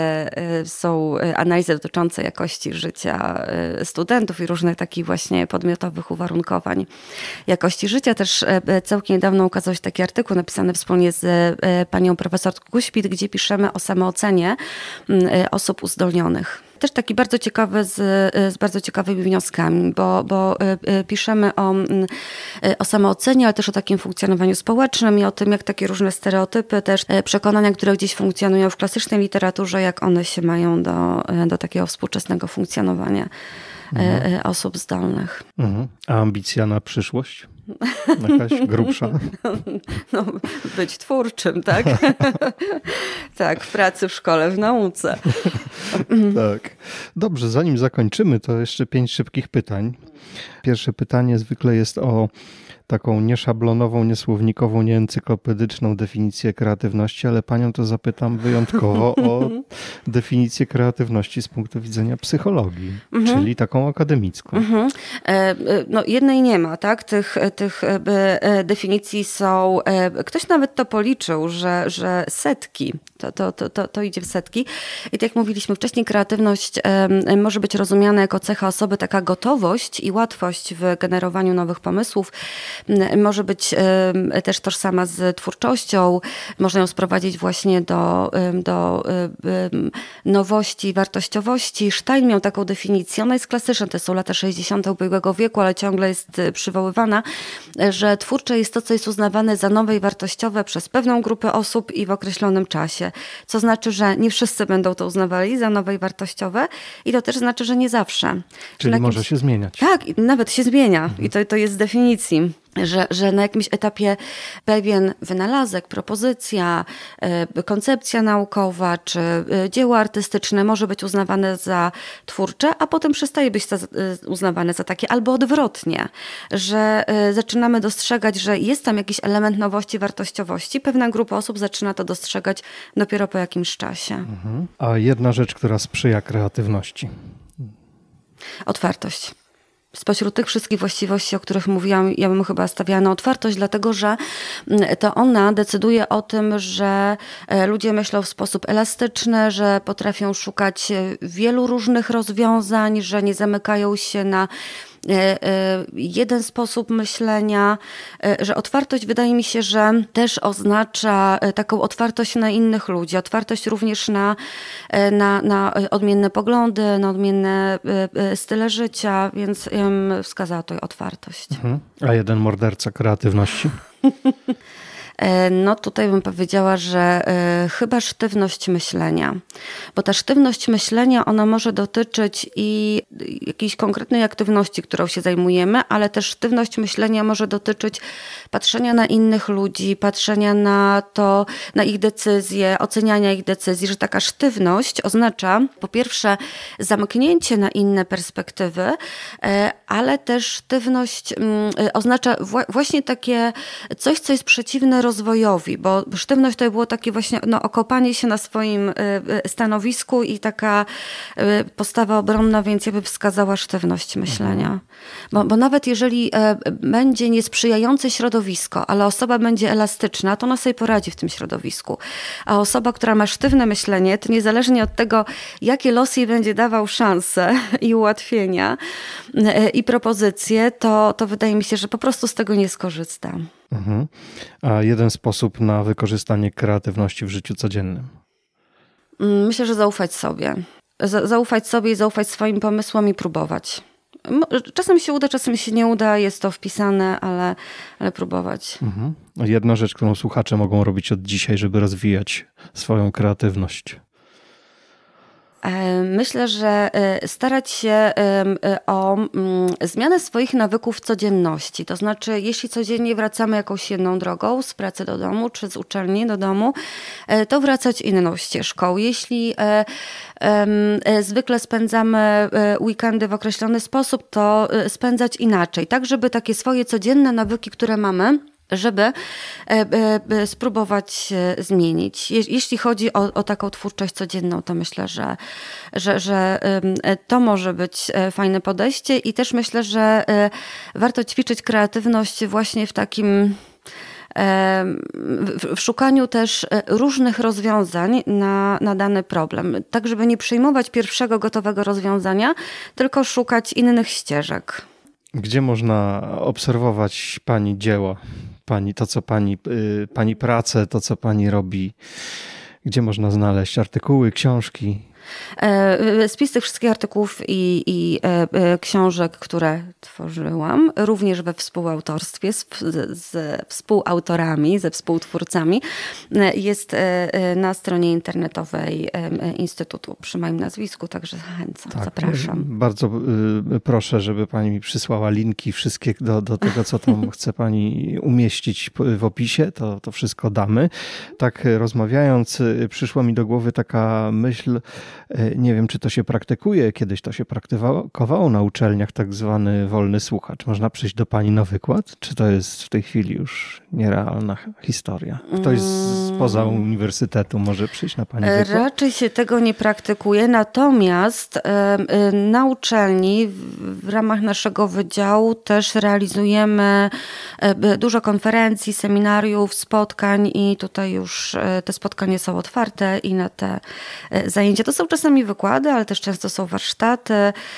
są analizy dotyczące jakości życia studentów i różnych takich właśnie podmiotowych uwarunkowań jakości życia. Też całkiem niedawno ukazał się taki artykuł napisany wspólnie z panią profesor Kuśpit, gdzie piszemy o samoocenie osób uzdolnionych. Też taki bardzo ciekawy z bardzo ciekawymi wnioskami, bo piszemy o samoocenie, ale też o takim funkcjonowaniu społecznym i o tym, jak takie różne stereotypy, też przekonania, które gdzieś funkcjonują w klasycznej literaturze, jak one się mają do takiego współczesnego funkcjonowania osób zdolnych. A ambicja na przyszłość? Jakaś grubsza? No, być twórczym, tak? Tak, w pracy, w szkole, w nauce. Tak. Dobrze, zanim zakończymy, to jeszcze 5 szybkich pytań. Pierwsze pytanie zwykle jest o taką nieszablonową, niesłownikową, nieencyklopedyczną definicję kreatywności, ale panią to zapytam wyjątkowo o definicję kreatywności z punktu widzenia psychologii, czyli taką akademicką. No, jednej nie ma, tak? Tych definicji są, ktoś nawet to policzył, że setki, to idzie w setki. I tak jak mówiliśmy wcześniej, kreatywność może być rozumiana jako cecha osoby, taka gotowość i łatwość w generowaniu nowych pomysłów. Może być też tożsama z twórczością, można ją sprowadzić właśnie do nowości, wartościowości. Stein miał taką definicję, ona jest klasyczna, to są lata 60. ubiegłego wieku, ale ciągle jest przywoływana, że twórcze jest to, co jest uznawane za nowe i wartościowe przez pewną grupę osób i w określonym czasie. Co znaczy, że nie wszyscy będą to uznawali za nowe i wartościowe i to też znaczy, że nie zawsze. Czyli może się zmieniać. Tak, i nawet się zmienia i to jest z definicji. Że na jakimś etapie pewien wynalazek, propozycja, koncepcja naukowa czy dzieło artystyczne może być uznawane za twórcze, a potem przestaje być uznawane za takie, albo odwrotnie, że zaczynamy dostrzegać, że jest tam jakiś element nowości, wartościowości. Pewna grupa osób zaczyna to dostrzegać dopiero po jakimś czasie. A jedna rzecz, która sprzyja kreatywności? Otwartość. Spośród tych wszystkich właściwości, o których mówiłam, ja bym chyba stawiała na otwartość, dlatego że to ona decyduje o tym, że ludzie myślą w sposób elastyczny, że potrafią szukać wielu różnych rozwiązań, że nie zamykają się na jeden sposób myślenia, że otwartość wydaje mi się, że też oznacza taką otwartość na innych ludzi, otwartość również na odmienne poglądy, na odmienne style życia, więc ja bym wskazała tutaj otwartość. A jeden morderca kreatywności? No tutaj bym powiedziała, że chyba sztywność myślenia, bo ta sztywność myślenia, ona może dotyczyć i jakiejś konkretnej aktywności, którą się zajmujemy, ale też sztywność myślenia może dotyczyć patrzenia na innych ludzi, patrzenia na to, na ich decyzje, oceniania ich decyzji, że taka sztywność oznacza po pierwsze zamknięcie na inne perspektywy, ale też sztywność oznacza właśnie takie coś, co jest przeciwne rozwojowi, bo sztywność to było takie właśnie okopanie się na swoim stanowisku i taka postawa obronna, więc ja bym wskazała sztywność myślenia. Bo nawet jeżeli będzie niesprzyjające środowisko, ale osoba będzie elastyczna, to ona sobie poradzi w tym środowisku. A osoba, która ma sztywne myślenie, to niezależnie od tego, jakie los jej będzie dawał szanse i ułatwienia i propozycje, to wydaje mi się, że po prostu z tego nie skorzysta. A jeden sposób na wykorzystanie kreatywności w życiu codziennym? Myślę, że zaufać sobie. Zaufać sobie i zaufać swoim pomysłom i próbować. Czasem się uda, czasem się nie uda, jest to wpisane, ale próbować. Jedna rzecz, którą słuchacze mogą robić od dzisiaj, żeby rozwijać swoją kreatywność. Myślę, że starać się o zmianę swoich nawyków codzienności. To znaczy, jeśli codziennie wracamy jakąś jedną drogą z pracy do domu, czy z uczelni do domu, to wracać inną ścieżką. Jeśli zwykle spędzamy weekendy w określony sposób, to spędzać inaczej. Tak, żeby takie swoje codzienne nawyki, które mamy, żeby spróbować zmienić. Jeśli chodzi o taką twórczość codzienną, to myślę, że to może być fajne podejście i też myślę, że warto ćwiczyć kreatywność właśnie w takim w szukaniu też różnych rozwiązań na dany problem. Tak, żeby nie przyjmować pierwszego gotowego rozwiązania, tylko szukać innych ścieżek. Gdzie można obserwować pani dzieło? To, co pani pracę, to, co pani robi, gdzie można znaleźć artykuły, książki? Spis tych wszystkich artykułów i książek, które tworzyłam, również we współautorstwie z współautorami, ze współtwórcami, jest na stronie internetowej Instytutu przy moim nazwisku, także zachęcam, zapraszam. Bardzo proszę, żeby pani mi przysłała linki wszystkie do tego, co tam chce pani umieścić w opisie, to wszystko damy. Tak rozmawiając, przyszła mi do głowy taka myśl, nie wiem, czy to się praktykuje, kiedyś to się praktykowało na uczelniach, tak zwany wolny słuchacz. Można przyjść do pani na wykład? Czy to jest w tej chwili już nierealna historia? Ktoś spoza uniwersytetu może przyjść na pani wykład? Raczej się tego nie praktykuje, natomiast na uczelni w ramach naszego wydziału też realizujemy dużo konferencji, seminariów, spotkań i tutaj już te spotkania są otwarte i na te zajęcia. To są czasami wykłady, ale też często są warsztaty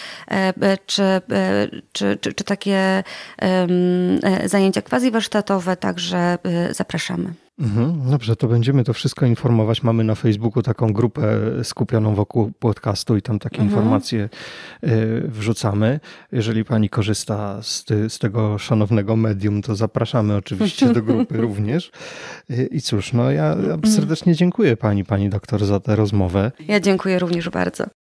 czy takie zajęcia quasi-warsztatowe, także zapraszamy. Dobrze, to będziemy to wszystko informować. Mamy na Facebooku taką grupę skupioną wokół podcastu i tam takie informacje wrzucamy. Jeżeli pani korzysta z tego szanownego medium, to zapraszamy oczywiście do grupy również. I cóż, ja serdecznie dziękuję pani doktor za tę rozmowę. Ja dziękuję również bardzo.